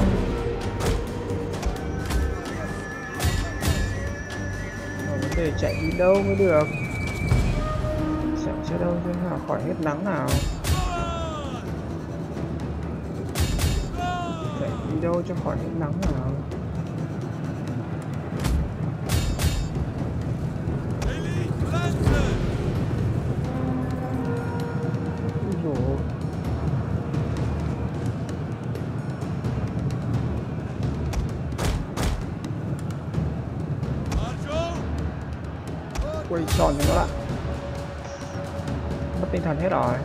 Speaker 1: Vấn đề chạy đi đâu mới được. Chạy cho đâu chứ nào khỏi hết nắng nào. Chạy đi đâu cho khỏi hết nắng nào. Quay tròn cho nó lại. Mất tinh thần hết rồi.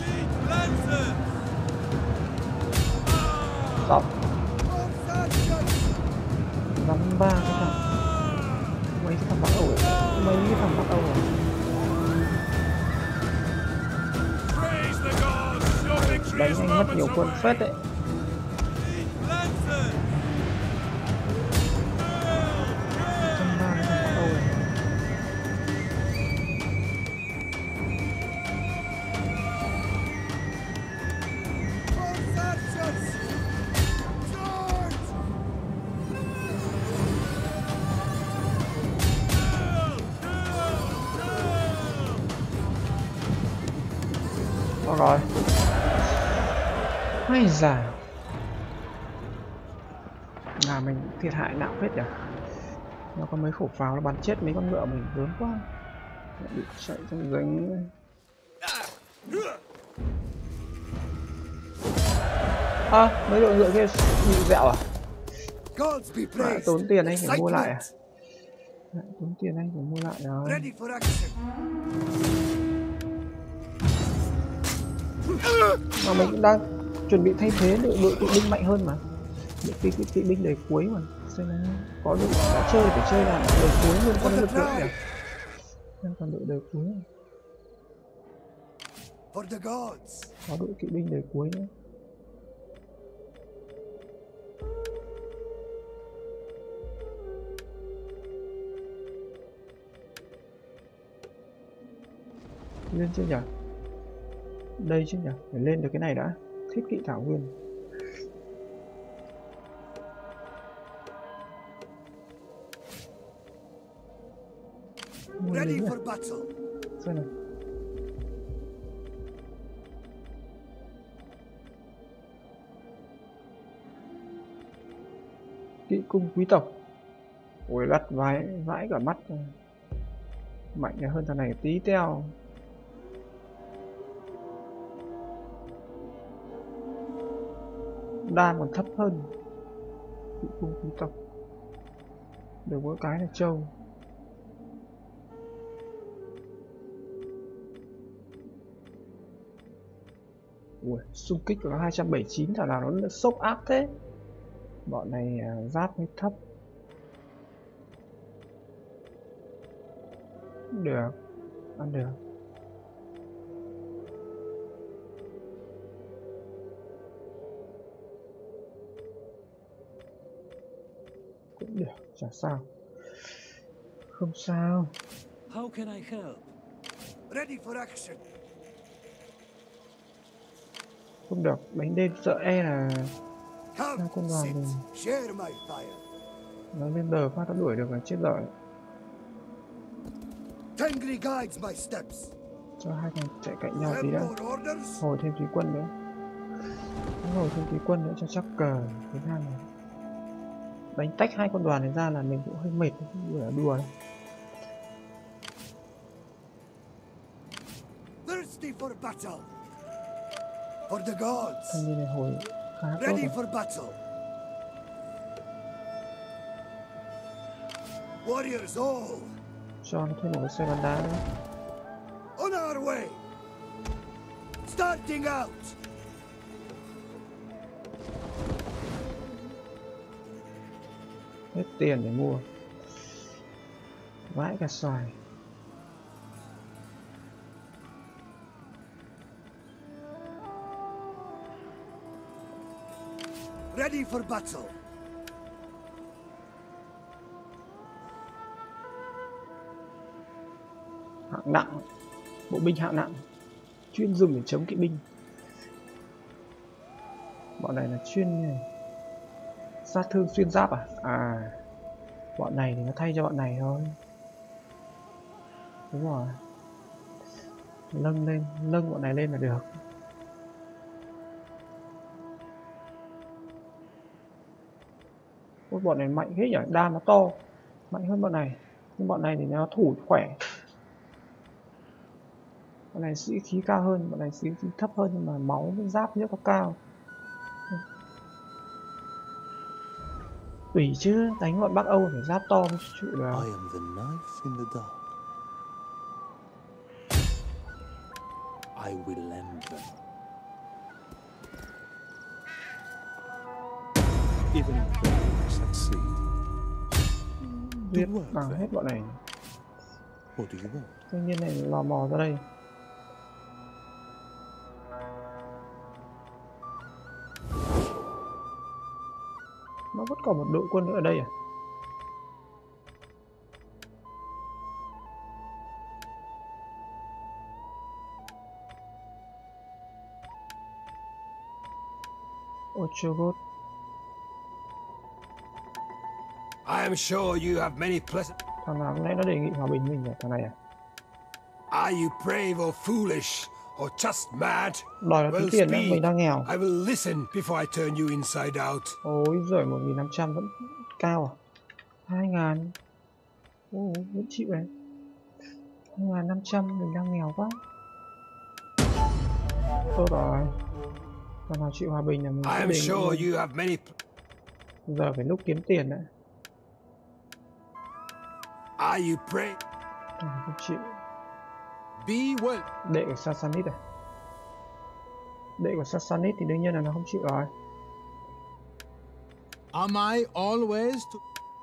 Speaker 1: Stop. Dăm ba cái thằng. Mấy cái thằng Bắc Âu rồi. Mấy cái thằng Bắc Âu rồi. Đánh anh mất nhiều quân phết đấy. Rồi. Hay da. Là mình thiệt hại nặng phết nhỉ. Nó có mấy khẩu pháo nó bắn chết mấy con ngựa mình lớn quá. Bị chạy trong dính. À, mấy đội ngựa kia bị dẹo à? Lại tốn tiền anh phải mua lại à? Lại tốn tiền anh phải mua lại rồi. Mà mình cũng đang chuẩn bị thay thế đội kỵ binh mạnh hơn mà. Đội kỵ binh đời cuối mà. Xem là có đội đã chơi phải chơi là đời cuối luôn con lực lượng nhỉ. Còn đội đời cuối. Có đội kỵ binh đời cuối nữa. Lên chưa nhỉ? Đây chứ nhỉ? Phải lên được cái này đã. Thiết kỵ thảo nguyên. Ready for battle. Xem nào. Kỵ cung quý tộc. Ôi lắt vãi cả mắt. Mạnh hơn thằng này tí teo. Đam còn thấp hơn. Kỵ cung quý tộc. Được mỗi cái là trâu. Ui, xung kích có 279, thằng nào nó sốc áp thế. Bọn này giáp mới thấp. Được, ăn được. Cũng được, chả sao. Không sao.
Speaker 5: How can I help?
Speaker 3: Ready for action.
Speaker 1: Không được, đánh đêm sợ e là quân đoàn mình nó lên bờ phát nó đuổi được là chết rồi. Cho hai thằng chạy cạnh nhau tí đã. Hồi thêm thủy quân nữa. Hồi thêm thủy quân nữa cho chắc cờ. Thế nào này. Đánh tách hai quân đoàn này ra là mình cũng hơi mệt. Đùa đấy. Thanh niên này hồi khá tốt rồi. Cho nó thêm một cái xe bắn đá nữa.
Speaker 3: On our way. Starting out.
Speaker 1: Hết tiền để mua. Vãi cả xoài.
Speaker 3: Ready for battle.
Speaker 1: Hạng nặng, bộ binh hạng nặng, chuyên dùng để chống kỵ binh. Bọn này là chuyên sát thương xuyên giáp à? À, bọn này thì nó thay cho bọn này thôi. Đúng rồi. Nâng bọn này lên là được. Bọn này mạnh hết nhỉ, đam nó to, mạnh hơn bọn này. Nhưng bọn này thì nó thủ khỏe. Bọn này sĩ khí cao hơn, bọn này sĩ khí thấp hơn nhưng mà máu với giáp rất có cao. Tùy chứ, đánh bọn Bắc Âu phải giáp to mới chịu được.
Speaker 4: I am the knife in the dark. I will end them. Even if they don't succeed.
Speaker 1: Giết bằng hết bọn này.
Speaker 4: What do you want?
Speaker 1: Thanh niên này lò mò ra đây. Nó vẫn còn một đội quân nữa ở đây à? Ochogot.
Speaker 3: I am sure you have many pleasant.
Speaker 1: Thằng nào hôm nay nó đề nghị hòa bình mình à? Thằng này à?
Speaker 3: Are you brave or foolish or just mad?
Speaker 1: Đòi là tính tiền nữa, mình đang nghèo.
Speaker 3: I will listen before I turn you inside out.
Speaker 1: Ôi giời, 1.500 vẫn cao à? 2.000. Ồ, vẫn chịu đấy. 2.500, mình đang nghèo quá. Tốt rồi. Thằng nào chịu hòa bình là mình sẽ đề nghị. Giờ phải lúc kiếm tiền đấy.
Speaker 3: Are you brave?
Speaker 1: Không chịu.
Speaker 3: Be well.
Speaker 1: Đệ của Sassanid à? Đệ của Sassanid thì đương nhiên là nó không chịu rồi.
Speaker 3: Am I always to...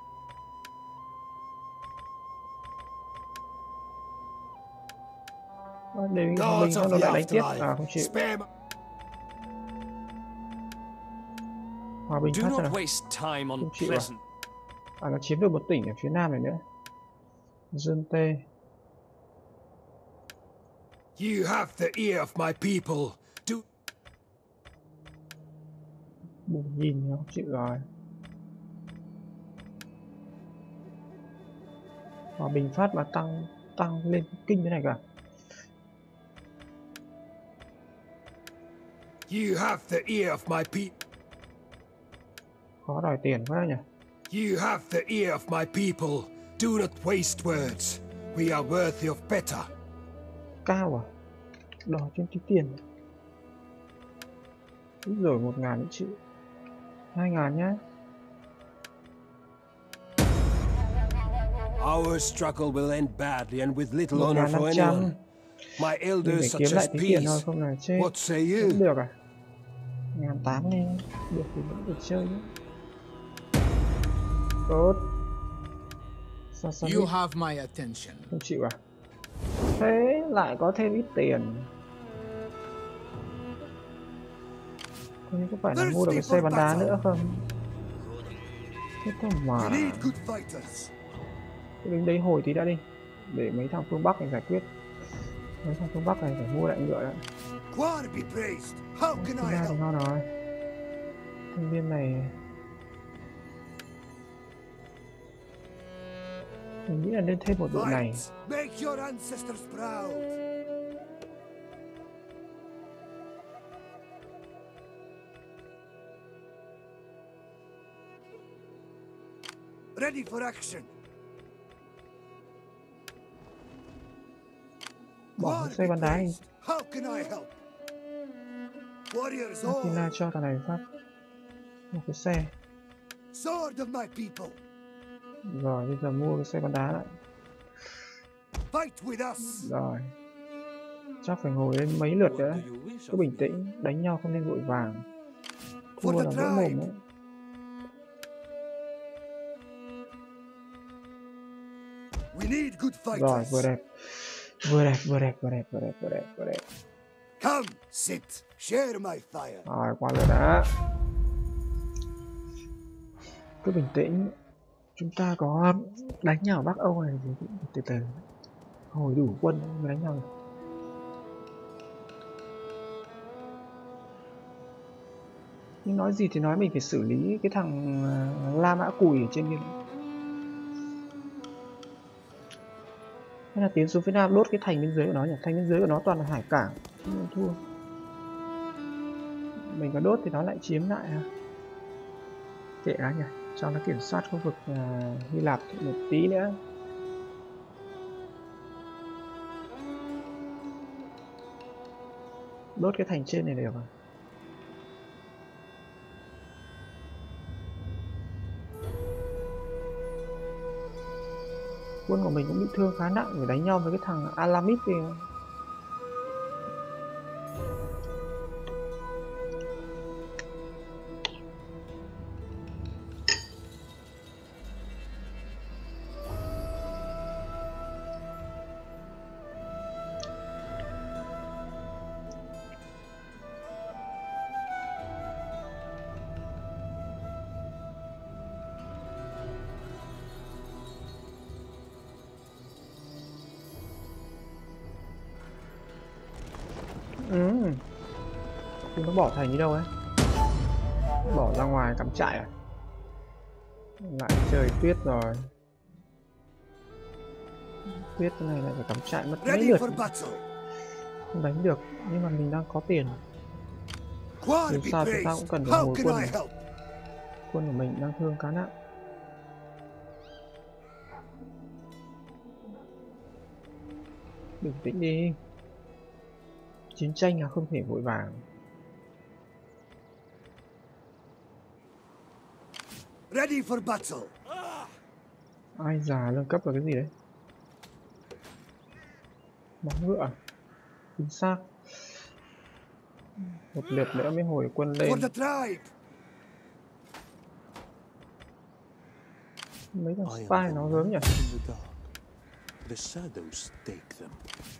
Speaker 1: Để mình nó lại đánh tiếp. À không chịu. Hòa bình phát rồi. Không chịu à? À nó chiếm được một tỉnh ở phía nam này nữa. Dương Tê.
Speaker 3: You have the ear of my people.
Speaker 1: Bù nhìn nó không chịu rồi. Hòa bình phát mà tăng lên kinh thế này cả.
Speaker 3: You have the ear of my people.
Speaker 1: Khó đòi tiền quá nhỉ.
Speaker 3: You have the ear of my people. Do not waste words. We are worthy of better.
Speaker 1: Cao à? Đòi trên tí tiền. Rồi 1.000 cũng chịu. 2.000 nhá.
Speaker 3: Our struggle will end badly and with little honor for anyone. My elders such as peace. What say you?
Speaker 1: Được à? 1.800 đi. Được thì vẫn được chơi nhé. Tốt.
Speaker 3: You have my attention.
Speaker 1: Không chịu à? Thế lại có thêm ít tiền. Thế có phải là mua được cái xe bắn đá nữa không? Thế cơ mà. Cái lính đấy hồi tí đã đi. Để mấy thằng phương Bắc này giải quyết. Mấy thằng phương Bắc này phải mua lại ngựa đã. Thứ ra thì ngon rồi. Thanh niên này mình nghĩ là nên thêm một đội này.
Speaker 3: Ready for action.
Speaker 1: Bỏ cái xe bắn đá đi.
Speaker 3: How can I help? Warriors all.
Speaker 1: Athena cho thằng này phát một cái xe.
Speaker 3: Sword of my people.
Speaker 1: Rồi bây giờ mua cái xe bắn đá lại.
Speaker 3: Fight with us.
Speaker 1: Rồi. Chắc phải ngồi lên mấy lượt nữa. Cứ bình tĩnh, đánh nhau không nên vội vàng. Thua là vỡ mồm đấy. Rồi, vừa đẹp.
Speaker 3: Come, sit, share my fire.
Speaker 1: Rồi, qua lượt đã. Cứ bình tĩnh. Chúng ta có đánh nhau ở Bắc Âu này thì cũng từ từ. Hồi đủ quân mới đánh nhau được. Nhưng nói gì thì nói, mình phải xử lý cái thằng La Mã Cùi ở trên kia. Hay là tiến xuống phía nam đốt cái thành bên dưới của nó nhỉ? Thành bên dưới của nó toàn là hải cảng. Không thua. Mình có đốt thì nó lại chiếm lại ha. Kệ nó nhỉ, cho nó kiểm soát khu vực Hy Lạp một tí nữa. Đốt cái thành trên này được rồi. Quân của mình cũng bị thương khá nặng, phải đánh nhau với cái thằng Alamit kìa. Chúng nó bỏ thành đi đâu ấy? Bỏ ra ngoài cắm trại à? Lại trời tuyết rồi. Tuyết cái này lại phải cắm trại mất mấy lượt. Không đánh được, nhưng mà mình đang có tiền. Dù sao chúng ta cũng cần được mối quân. Quân của mình đang thương cá nặng. Bình tĩnh đi. Chiến tranh là không thể vội vàng.
Speaker 3: Ready for battle.
Speaker 1: Ai già nâng cấp là cái gì đấy? Bóng ngựa. Chính xác. Một lượt nữa mới hồi quân lên. Mấy thằng spy nó gớm nhỉ?
Speaker 4: The shadows take them.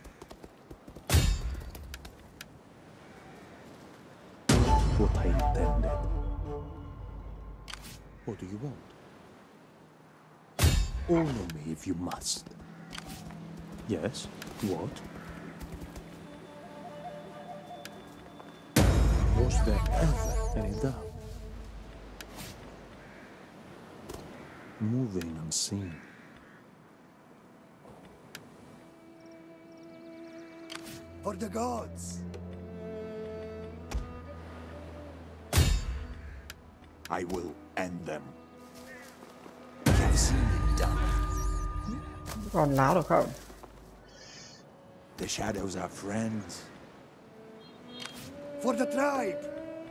Speaker 4: What I intended. What do you want? Honor me if you must. Yes? What? Was there ever any doubt? Moving unseen.
Speaker 3: For the gods.
Speaker 4: I will end them. I've seen it done.
Speaker 1: Còn láo được không?
Speaker 4: The shadows are friends.
Speaker 3: For the tribe.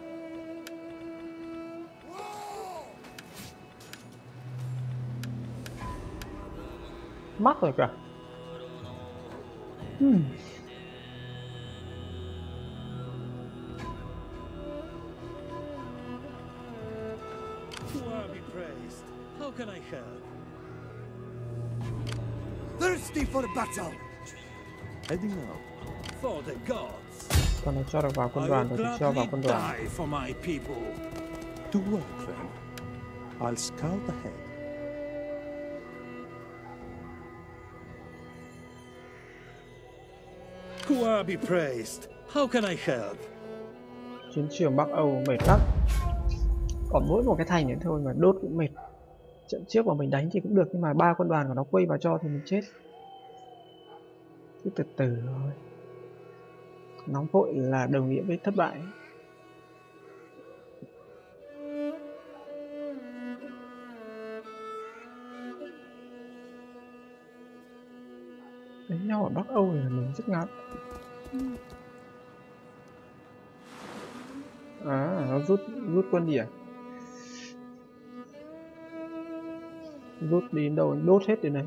Speaker 1: Mắc rồi cả.
Speaker 5: How can I help?
Speaker 3: Thirsty for battle.
Speaker 4: Heading out.
Speaker 5: For the gods.
Speaker 1: Còn nó cho được vào quân đoàn thì cho vào quân đoàn.
Speaker 5: Die for my people.
Speaker 4: To work then. I'll scout ahead.
Speaker 5: Kua be praised. How can I help?
Speaker 1: Chiến trường Bắc Âu mệt lắm. Còn mỗi một cái thành nữa thôi mà đốt cũng mệt. Trận trước mà mình đánh thì cũng được, nhưng mà 3 quân đoàn của nó quay vào cho thì mình chết. Cứ từ từ thôi. Nóng vội là đồng nghĩa với thất bại. Đánh nhau ở Bắc Âu thì là mình rất ngắn. À, nó rút quân đi à? Rút đi đến đâu anh đốt hết đến này.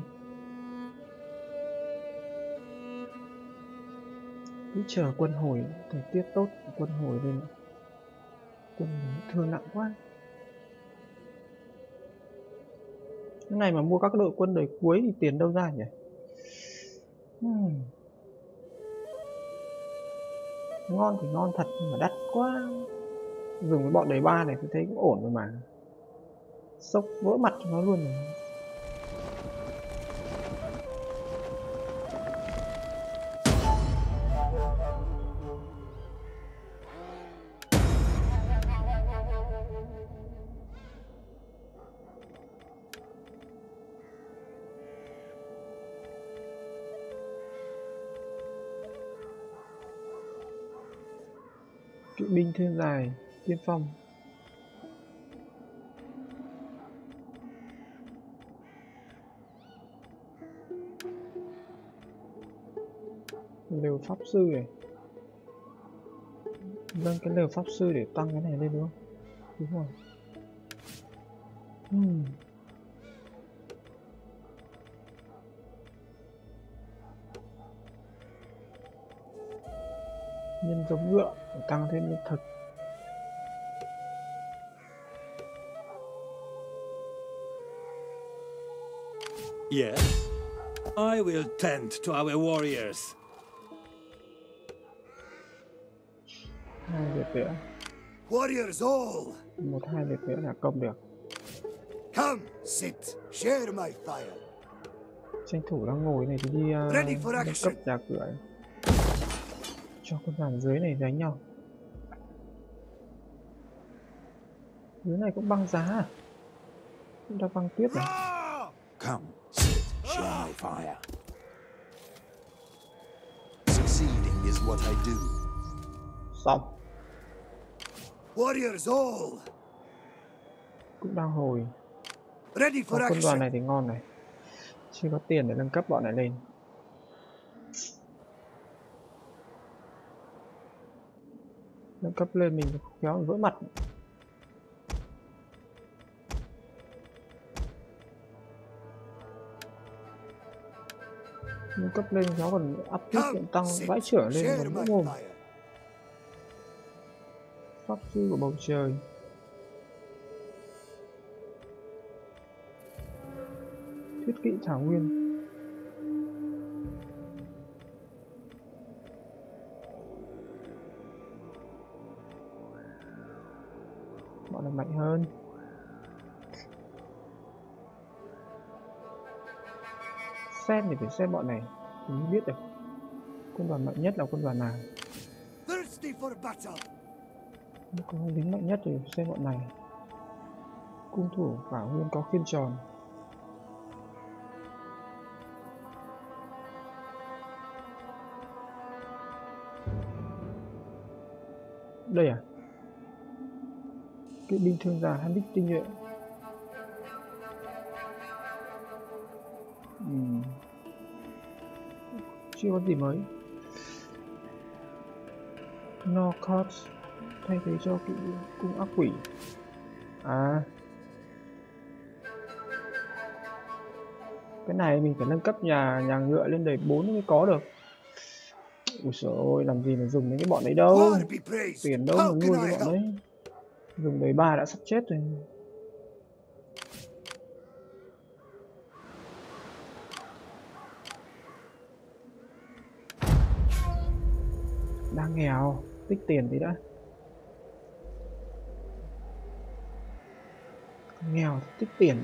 Speaker 1: Cứ chờ quân hồi, thời tiết tốt, quân hồi lên. Quân thương nặng quá. Cái này mà mua các đội quân đời cuối thì tiền đâu ra nhỉ? Ngon thì ngon thật nhưng mà đắt quá. Dùng cái bọn đời 3 này tôi thấy cũng ổn rồi mà. Sốc vỡ mặt cho nó luôn rồi. Kỵ binh thiên dài, tiên phong. Lều pháp sư này. Nâng cái lều pháp sư để tăng cái này lên đúng không? Đúng rồi. Nhân giống ngựa để tăng thêm lương thực.
Speaker 5: Yes, I will tend to our warriors.
Speaker 1: 2 lượt nữa.
Speaker 3: Warriors all.
Speaker 1: 1-2 lượt nữa là công được.
Speaker 3: Come, sit, share my fire.
Speaker 1: Tranh thủ đang ngồi này thì đi nâng cấp nhà cửa. Cho con đoàn dưới này đánh nhau. Dưới này cũng băng giá à? Chúng ta băng tiếp này.
Speaker 4: Come, sit, share my fire. Succeeding is what I do.
Speaker 1: Xong.
Speaker 3: Warriors all.
Speaker 1: Cũng đang hồi.
Speaker 3: Ready for
Speaker 1: Quân đoàn
Speaker 3: action.
Speaker 1: này thì ngon này. Chưa có tiền để nâng cấp bọn này lên. Nâng cấp lên mình kéo vỡ mặt. Nâng cấp lên kéo còn upgrade tăng vãi chưởng lên
Speaker 3: Share
Speaker 1: một
Speaker 3: my
Speaker 1: mồm.
Speaker 3: fire.
Speaker 1: Pháp sư của bầu trời. Thiết kỵ thảo nguyên. Bọn này mạnh hơn. Xem thì phải xem bọn này thì mới biết được quân đoàn mạnh nhất là quân đoàn nào.
Speaker 3: Thirsty for battle.
Speaker 1: Nếu có lính mạnh nhất thì xem bọn này. Cung thủ thảo nguyên có khiên tròn. Đây à? Kỵ binh thương gia Handix tinh nhuệ. Chưa có gì mới. Norcott thay thế cho kỵ cung ác quỷ. À, cái này mình phải nâng cấp nhà ngựa lên đầy 4 mới có được. Ui trời ơi, làm gì mà dùng đến cái bọn đấy đâu. Tiền đâu mà nuôi cái bọn đấy. Dùng đầy 3 đã sắp chết rồi. Đang nghèo, tích tiền tí đã. Nghèo tích tiền.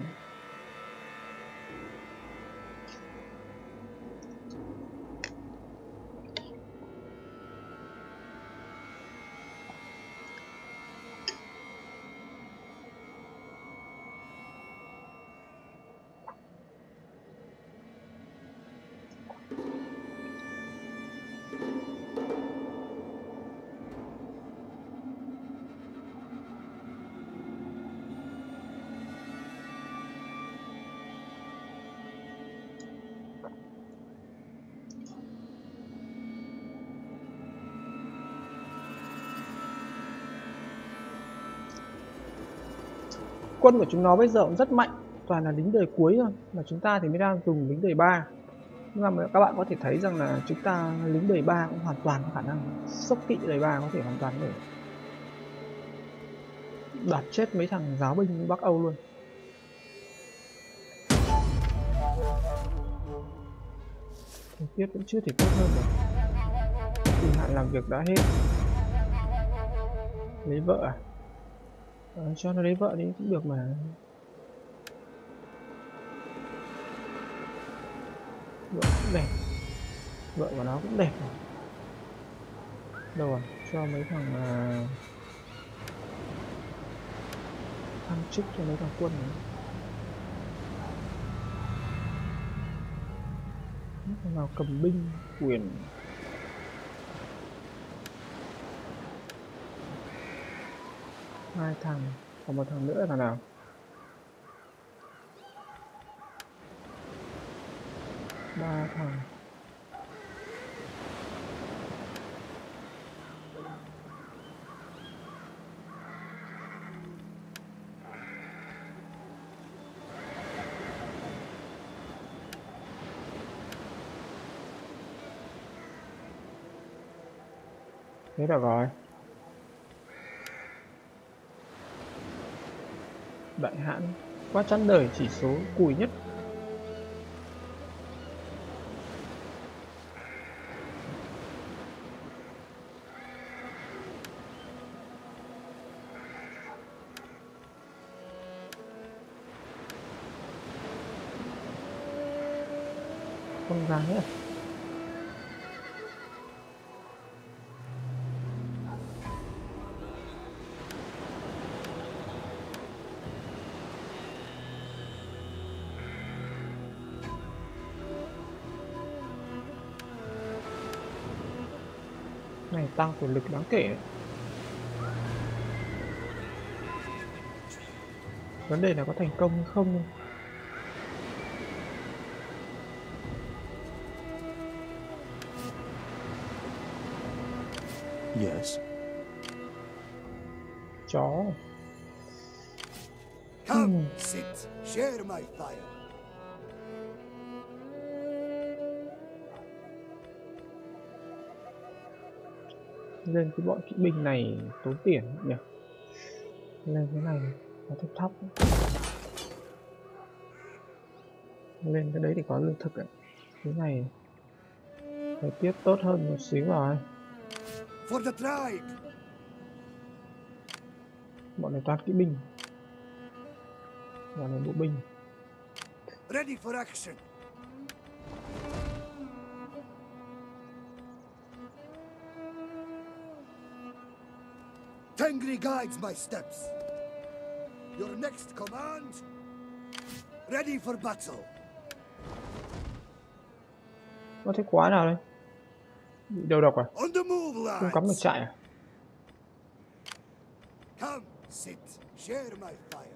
Speaker 1: Quân của chúng nó bây giờ cũng rất mạnh, toàn là lính đời cuối thôi, mà chúng ta thì mới đang dùng lính đời 3. Nhưng mà các bạn có thể thấy rằng là chúng ta lính đời 3 cũng hoàn toàn có khả năng sốc kỵ đời 3 có thể hoàn toàn để đoạt chết mấy thằng giáo binh Bắc Âu luôn. Thời tiết vẫn chưa thể tốt hơn được. Kỳ hạn làm việc đã hết. Lấy vợ à? Cho nó lấy vợ đi cũng được mà. Vợ cũng đẹp. Vợ của nó cũng đẹp mà. Đâu rồi? Cho mấy thằng thăng chức cho mấy thằng quân này. Thằng nào cầm binh quyền. Hai thằng, còn một thằng nữa là nào? Ba thằng. Thế được rồi. Đại hãn quá chán đời, chỉ số cùi nhất. Con gái à? tăng quyền lực đáng kể đấy. Vấn đề là có thành công hay không.
Speaker 4: Yes.
Speaker 1: Chó.
Speaker 3: Come, sit, share my fire.
Speaker 1: Lên cái bọn kỵ binh này tốn tiền nhỉ. Lên cái này nó thấp thấp. Lên cái đấy thì có lương thực ạ. Cái này thời tiết tốt hơn một xíu rồi.
Speaker 3: For the tribe.
Speaker 1: Bọn này toàn kỵ binh. Bọn này bộ binh.
Speaker 3: Ready for action. Tengri guides my steps. Your next command. Ready for battle.
Speaker 1: Nó thấy quái nào đây? Bị đầu độc à?
Speaker 3: On the move,
Speaker 1: Không cắm được
Speaker 3: lads.
Speaker 1: chạy à?
Speaker 3: Come, sit, share my fire.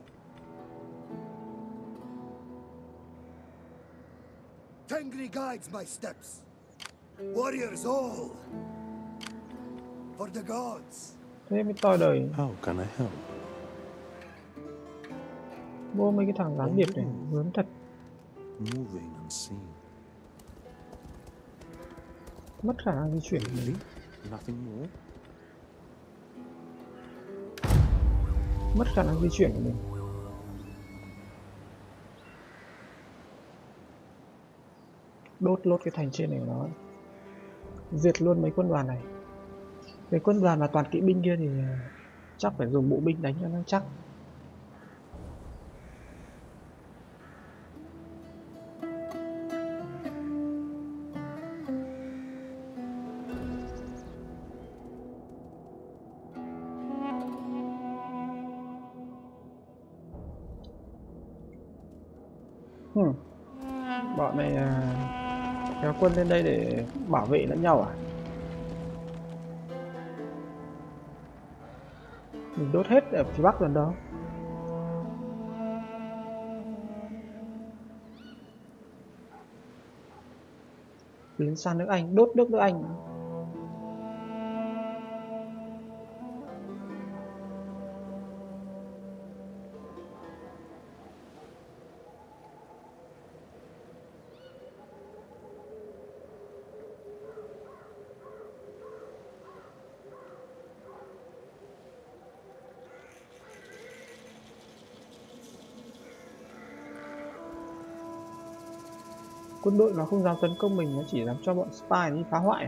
Speaker 3: Tengri guides my steps. Warriors all. For the gods.
Speaker 1: Thế mới to đời.
Speaker 4: How can I help?
Speaker 1: Vô mấy cái thằng gián điệp này hướng thật.
Speaker 4: Moving unseen.
Speaker 1: Mất khả năng di chuyển.
Speaker 4: Really? Nothing more?
Speaker 1: Mất khả năng di chuyển của mình. Đốt lốt cái thành trên này của nó. Diệt luôn mấy quân đoàn này. Cái quân đoàn mà toàn kỵ binh kia thì chắc phải dùng bộ binh đánh cho nó chắc. Bọn này kéo quân lên đây để bảo vệ lẫn nhau à? Mình đốt hết ở phía bắc gần đó. Tiến sang nước Anh, đốt nước Anh. Quân đội nó không dám tấn công mình, nó chỉ dám cho bọn spy đi phá hoại.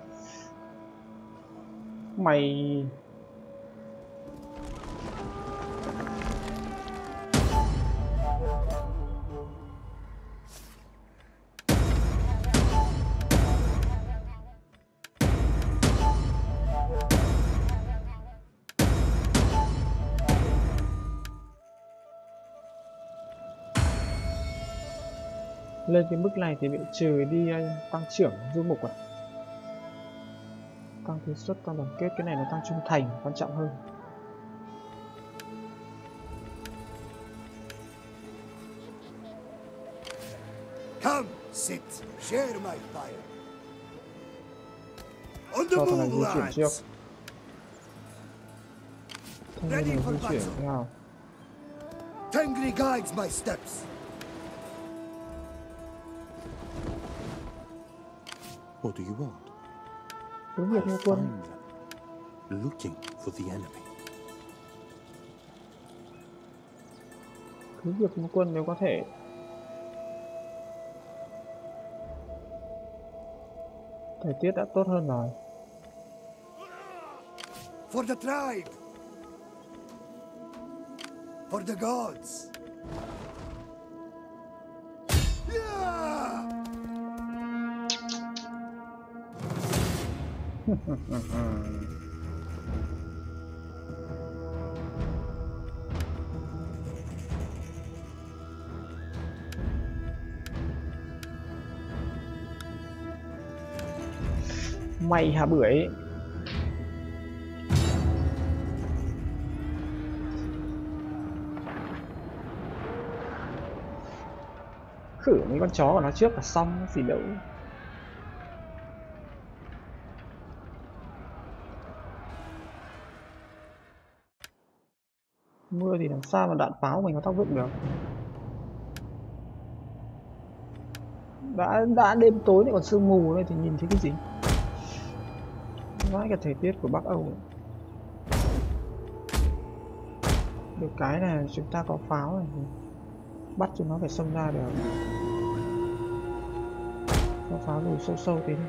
Speaker 1: Mày lên cái mức này thì bị trừ đi tăng trưởng du mục à? Tăng thuế suất, tăng đoàn kết, cái này nó tăng trung thành quan trọng hơn.
Speaker 3: Come, sit, share my fire. On the
Speaker 1: Cho thằng này
Speaker 3: move,
Speaker 1: di chuyển trước.
Speaker 3: lads.
Speaker 1: Thằng này di chuyển theo.
Speaker 3: Tengri guides my steps.
Speaker 4: What do you want?
Speaker 1: Cứ việc mua quân.
Speaker 4: Find them. Looking for the enemy.
Speaker 1: Cứ việc mua quân nếu có thể. Thời tiết đã tốt hơn rồi.
Speaker 3: For the tribe. For the gods. Yeah!
Speaker 1: Mày hả bưởi? Khử mấy con chó của nó trước là xong gì đâu. Mưa thì làm sao mà đạn pháo mình có tác dụng được. Đã đêm tối lại còn sương mù này thì nhìn thấy cái gì. Vãi cả thời tiết của Bắc Âu. Được cái là chúng ta có pháo này, bắt chúng nó phải xông ra được. Có pháo lùi sâu sâu tí đi.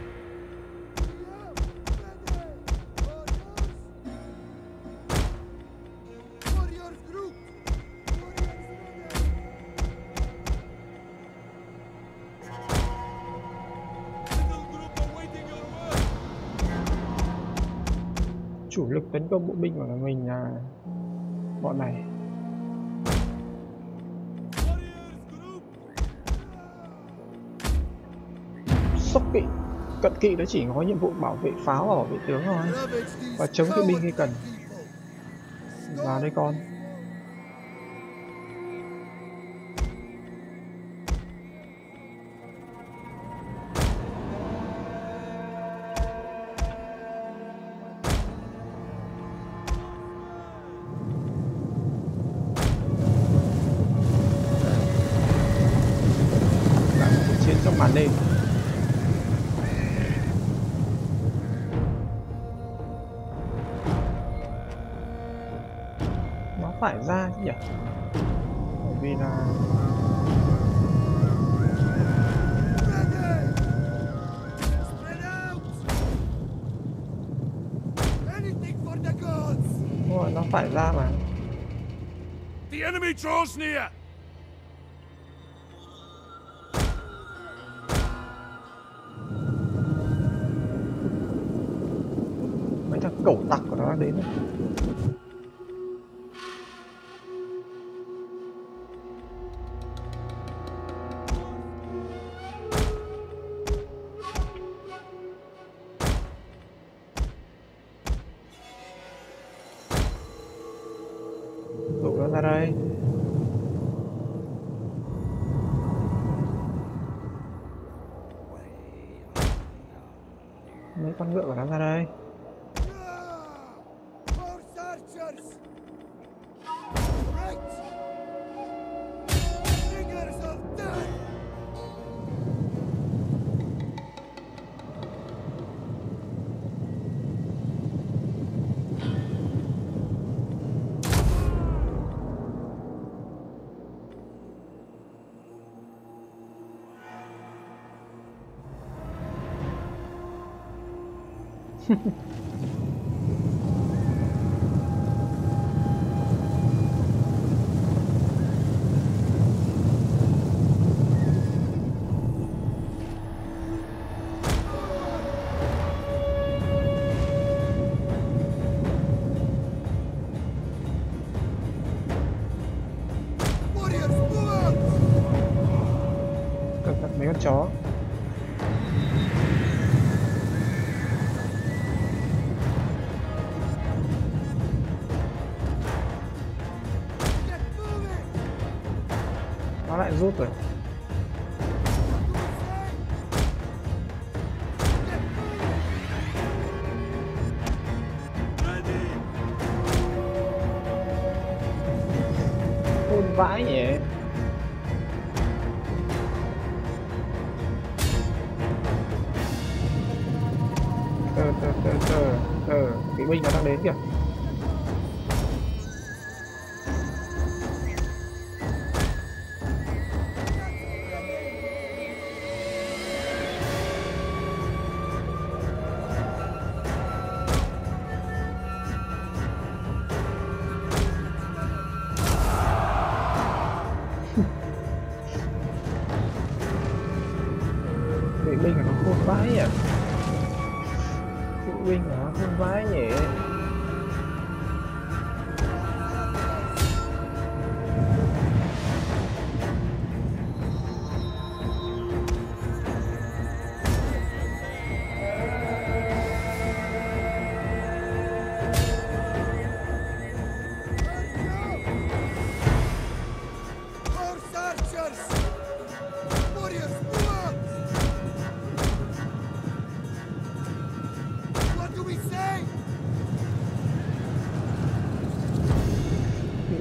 Speaker 1: Chủ lực tấn công bộ binh của mình là bọn này. Sốc kỵ, cận kỵ nó chỉ có nhiệm vụ bảo vệ pháo và bảo vệ tướng thôi, và chống kỵ binh khi cần. Vào đây con. Màn đêm nó phải ra chứ nhỉ, bởi vì là rồi nó phải ra mà.
Speaker 2: The enemy draws near.
Speaker 1: Cẩu tặc của nó đang đến rồi. Tụi nó ra đây. Mấy con ngựa của nó ra đây. Cẩn thận mấy con chó. Nó lại rút rồi. Khôn vãi nhỉ. Kỵ binh nó đang đến kìa. Kỵ binh của nó khôn vãi nhỉ. Kỵ binh của nó khôn vãi nhỉ.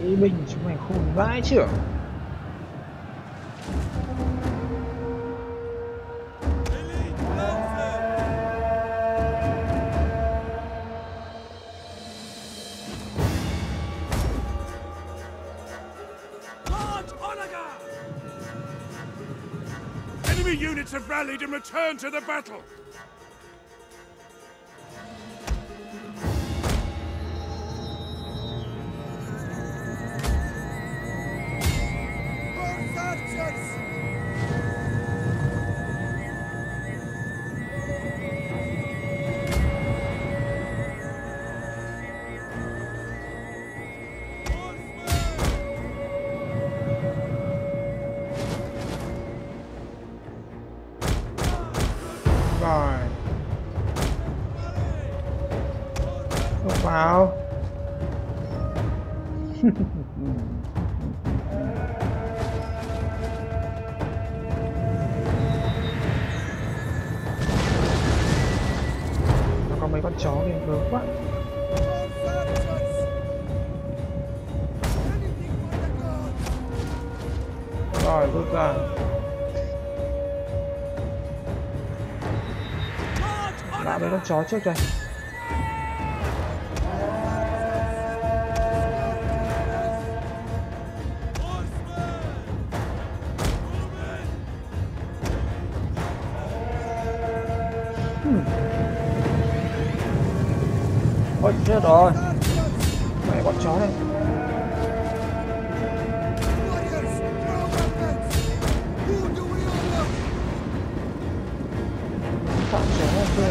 Speaker 1: Kỵ binh chúng mày khôn vãi trưởng.
Speaker 2: Enemy units have rallied and returned to the battle.
Speaker 1: Rồi. Không vào. Nó có mấy con chó kìa, gớm quá. Rồi, rút ra. Đã mấy con chó trước đây. Ôi chết rồi. Mẹ con chó này. Phạm chó ok.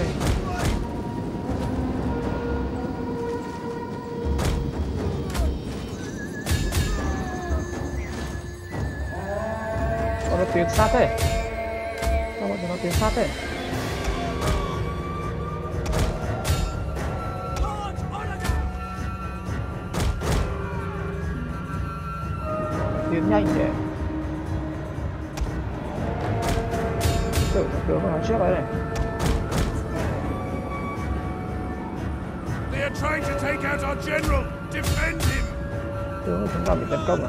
Speaker 1: Nó tiến sát thế. Sao bọn nó tiến sát thế? Tiến nhanh thế. Tự tướng của nó trước đấy này.
Speaker 2: They are trying to take out our general. Defend him.
Speaker 1: Tướng của chúng ta bị tấn công à?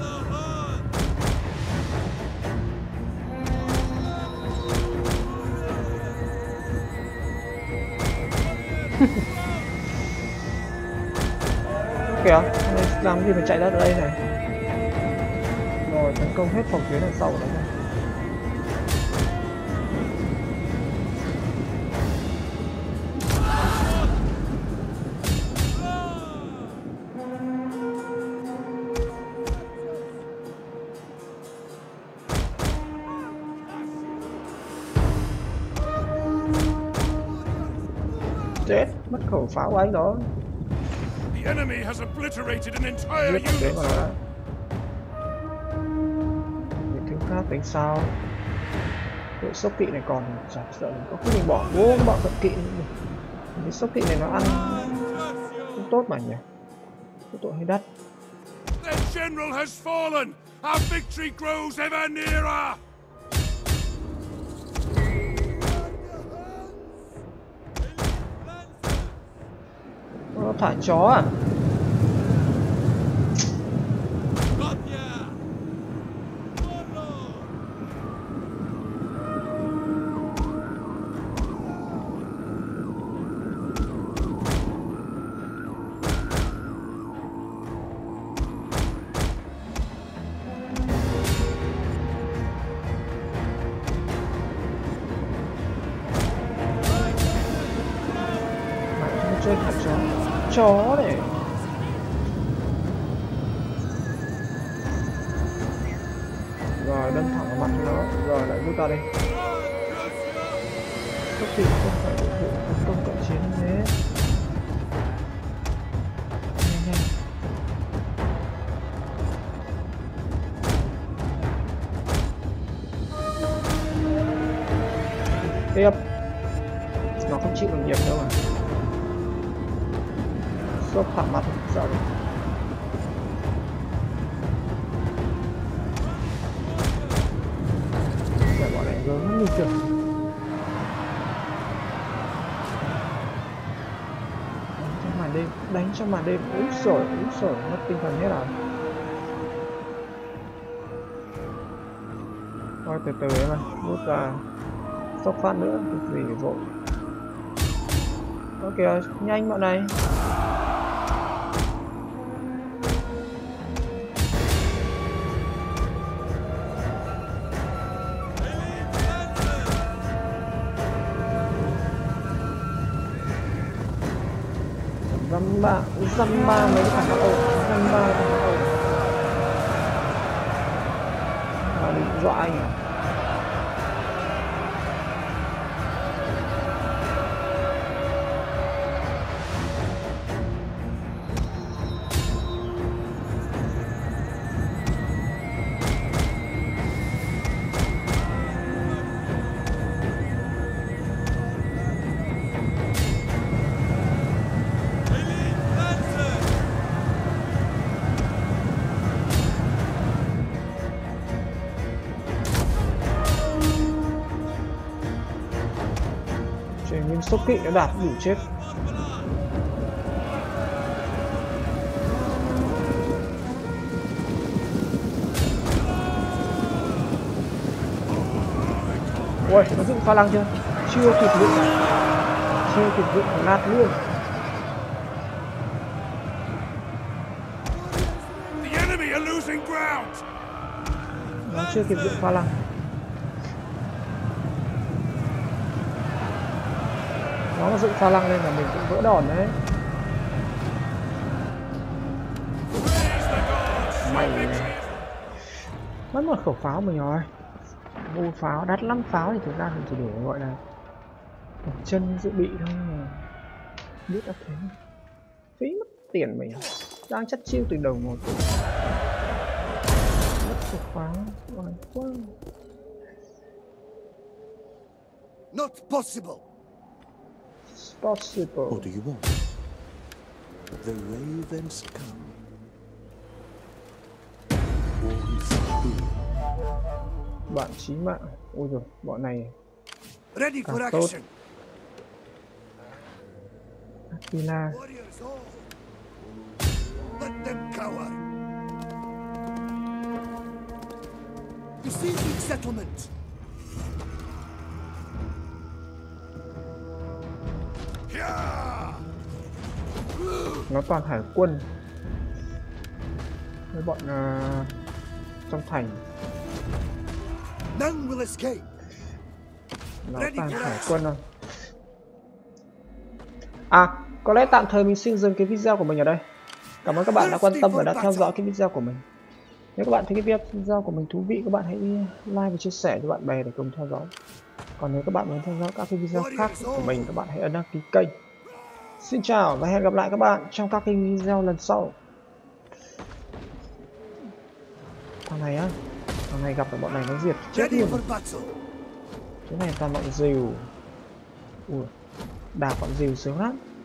Speaker 1: Kìa, làm gì mà chạy ra đây này. Rồi tấn công hết phòng tuyến đằng sau của nó rồi. Chết, mất khẩu pháo của anh đó.
Speaker 2: The enemy has obliterated an entire unit.
Speaker 1: Những thứ khác tính sao? Đội sốc kỵ này còn chả sợ có khi mình bỏ vô cái bọn cận kỵ này. Cái sốc kỵ này nó ăn không tốt mà nhỉ? Cái tội hơi đắt.
Speaker 2: Their general has fallen. Our victory grows ever nearer.
Speaker 1: Nó thả chó à? Chơi thả chó này. Rồi đâm thẳng vào mặt nó. Rồi lại rút ra đây. Cấp thị không phải nhiệm vụ tấn công cận chiến như thế. Nhanh nhanh. Tiếp. Nó không chịu được nhiệt đâu mà. Sốt thẳng mặt sao đấy. Để bọn này gớm như kiểu. Đánh trong màn đêm, đánh trong màn đêm. Úi xổi, mất tinh thần hết rồi. Thôi từ từ em ơi, rút ra sốc phát nữa, cái gì vội. Ok, nhanh bọn này. Dăm ba mấy thằng hậu, dăm ba thằng hậu. Định dọa anh à? Nhưng sốc kỵ đã đạt đủ chết. Ôi, nó dựng pha lăng chưa? Chưa kịp dựng, nát luôn. Nó chưa kịp dựng pha lăng. Nó mà dựng pha lăng lên là mình cũng vỡ đòn đấy. Mày mất một khẩu pháo mình rồi. Mua pháo đắt lắm, pháo thì thực ra mình chỉ để gọi là một chân dự bị thôi mà biết đã thế phí mất tiền mình đang chất chiêu từ đầu một mất khẩu pháo rồi quá.
Speaker 3: Not possible.
Speaker 1: Possible.
Speaker 4: What do you want? The ravens come.
Speaker 1: Bạn chí mạng. Ôi rồi, bọn này
Speaker 3: Ready for
Speaker 1: tốt.
Speaker 3: action.
Speaker 1: Attila.
Speaker 3: Warriors all. Let them cower. Besieging settlement.
Speaker 1: Nó toàn hải quân với bọn trong thành.
Speaker 3: None will escape.
Speaker 1: Nó toàn hải quân thôi. À, có lẽ tạm thời mình xin dừng cái video của mình ở đây. Cảm ơn các bạn đã quan tâm và đã theo dõi cái video của mình. Nếu các bạn thấy cái video của mình thú vị, các bạn hãy like và chia sẻ cho bạn bè để cùng theo dõi. Còn nếu các bạn muốn theo dõi các cái video khác của mình, các bạn hãy ấn đăng ký kênh. Xin chào và hẹn gặp lại các bạn trong các cái video lần sau. Thằng này gặp được bọn này nó diệt chết luôn. Cái này toàn bọn rìu. Ui, đạp bọn rìu sướng lắm.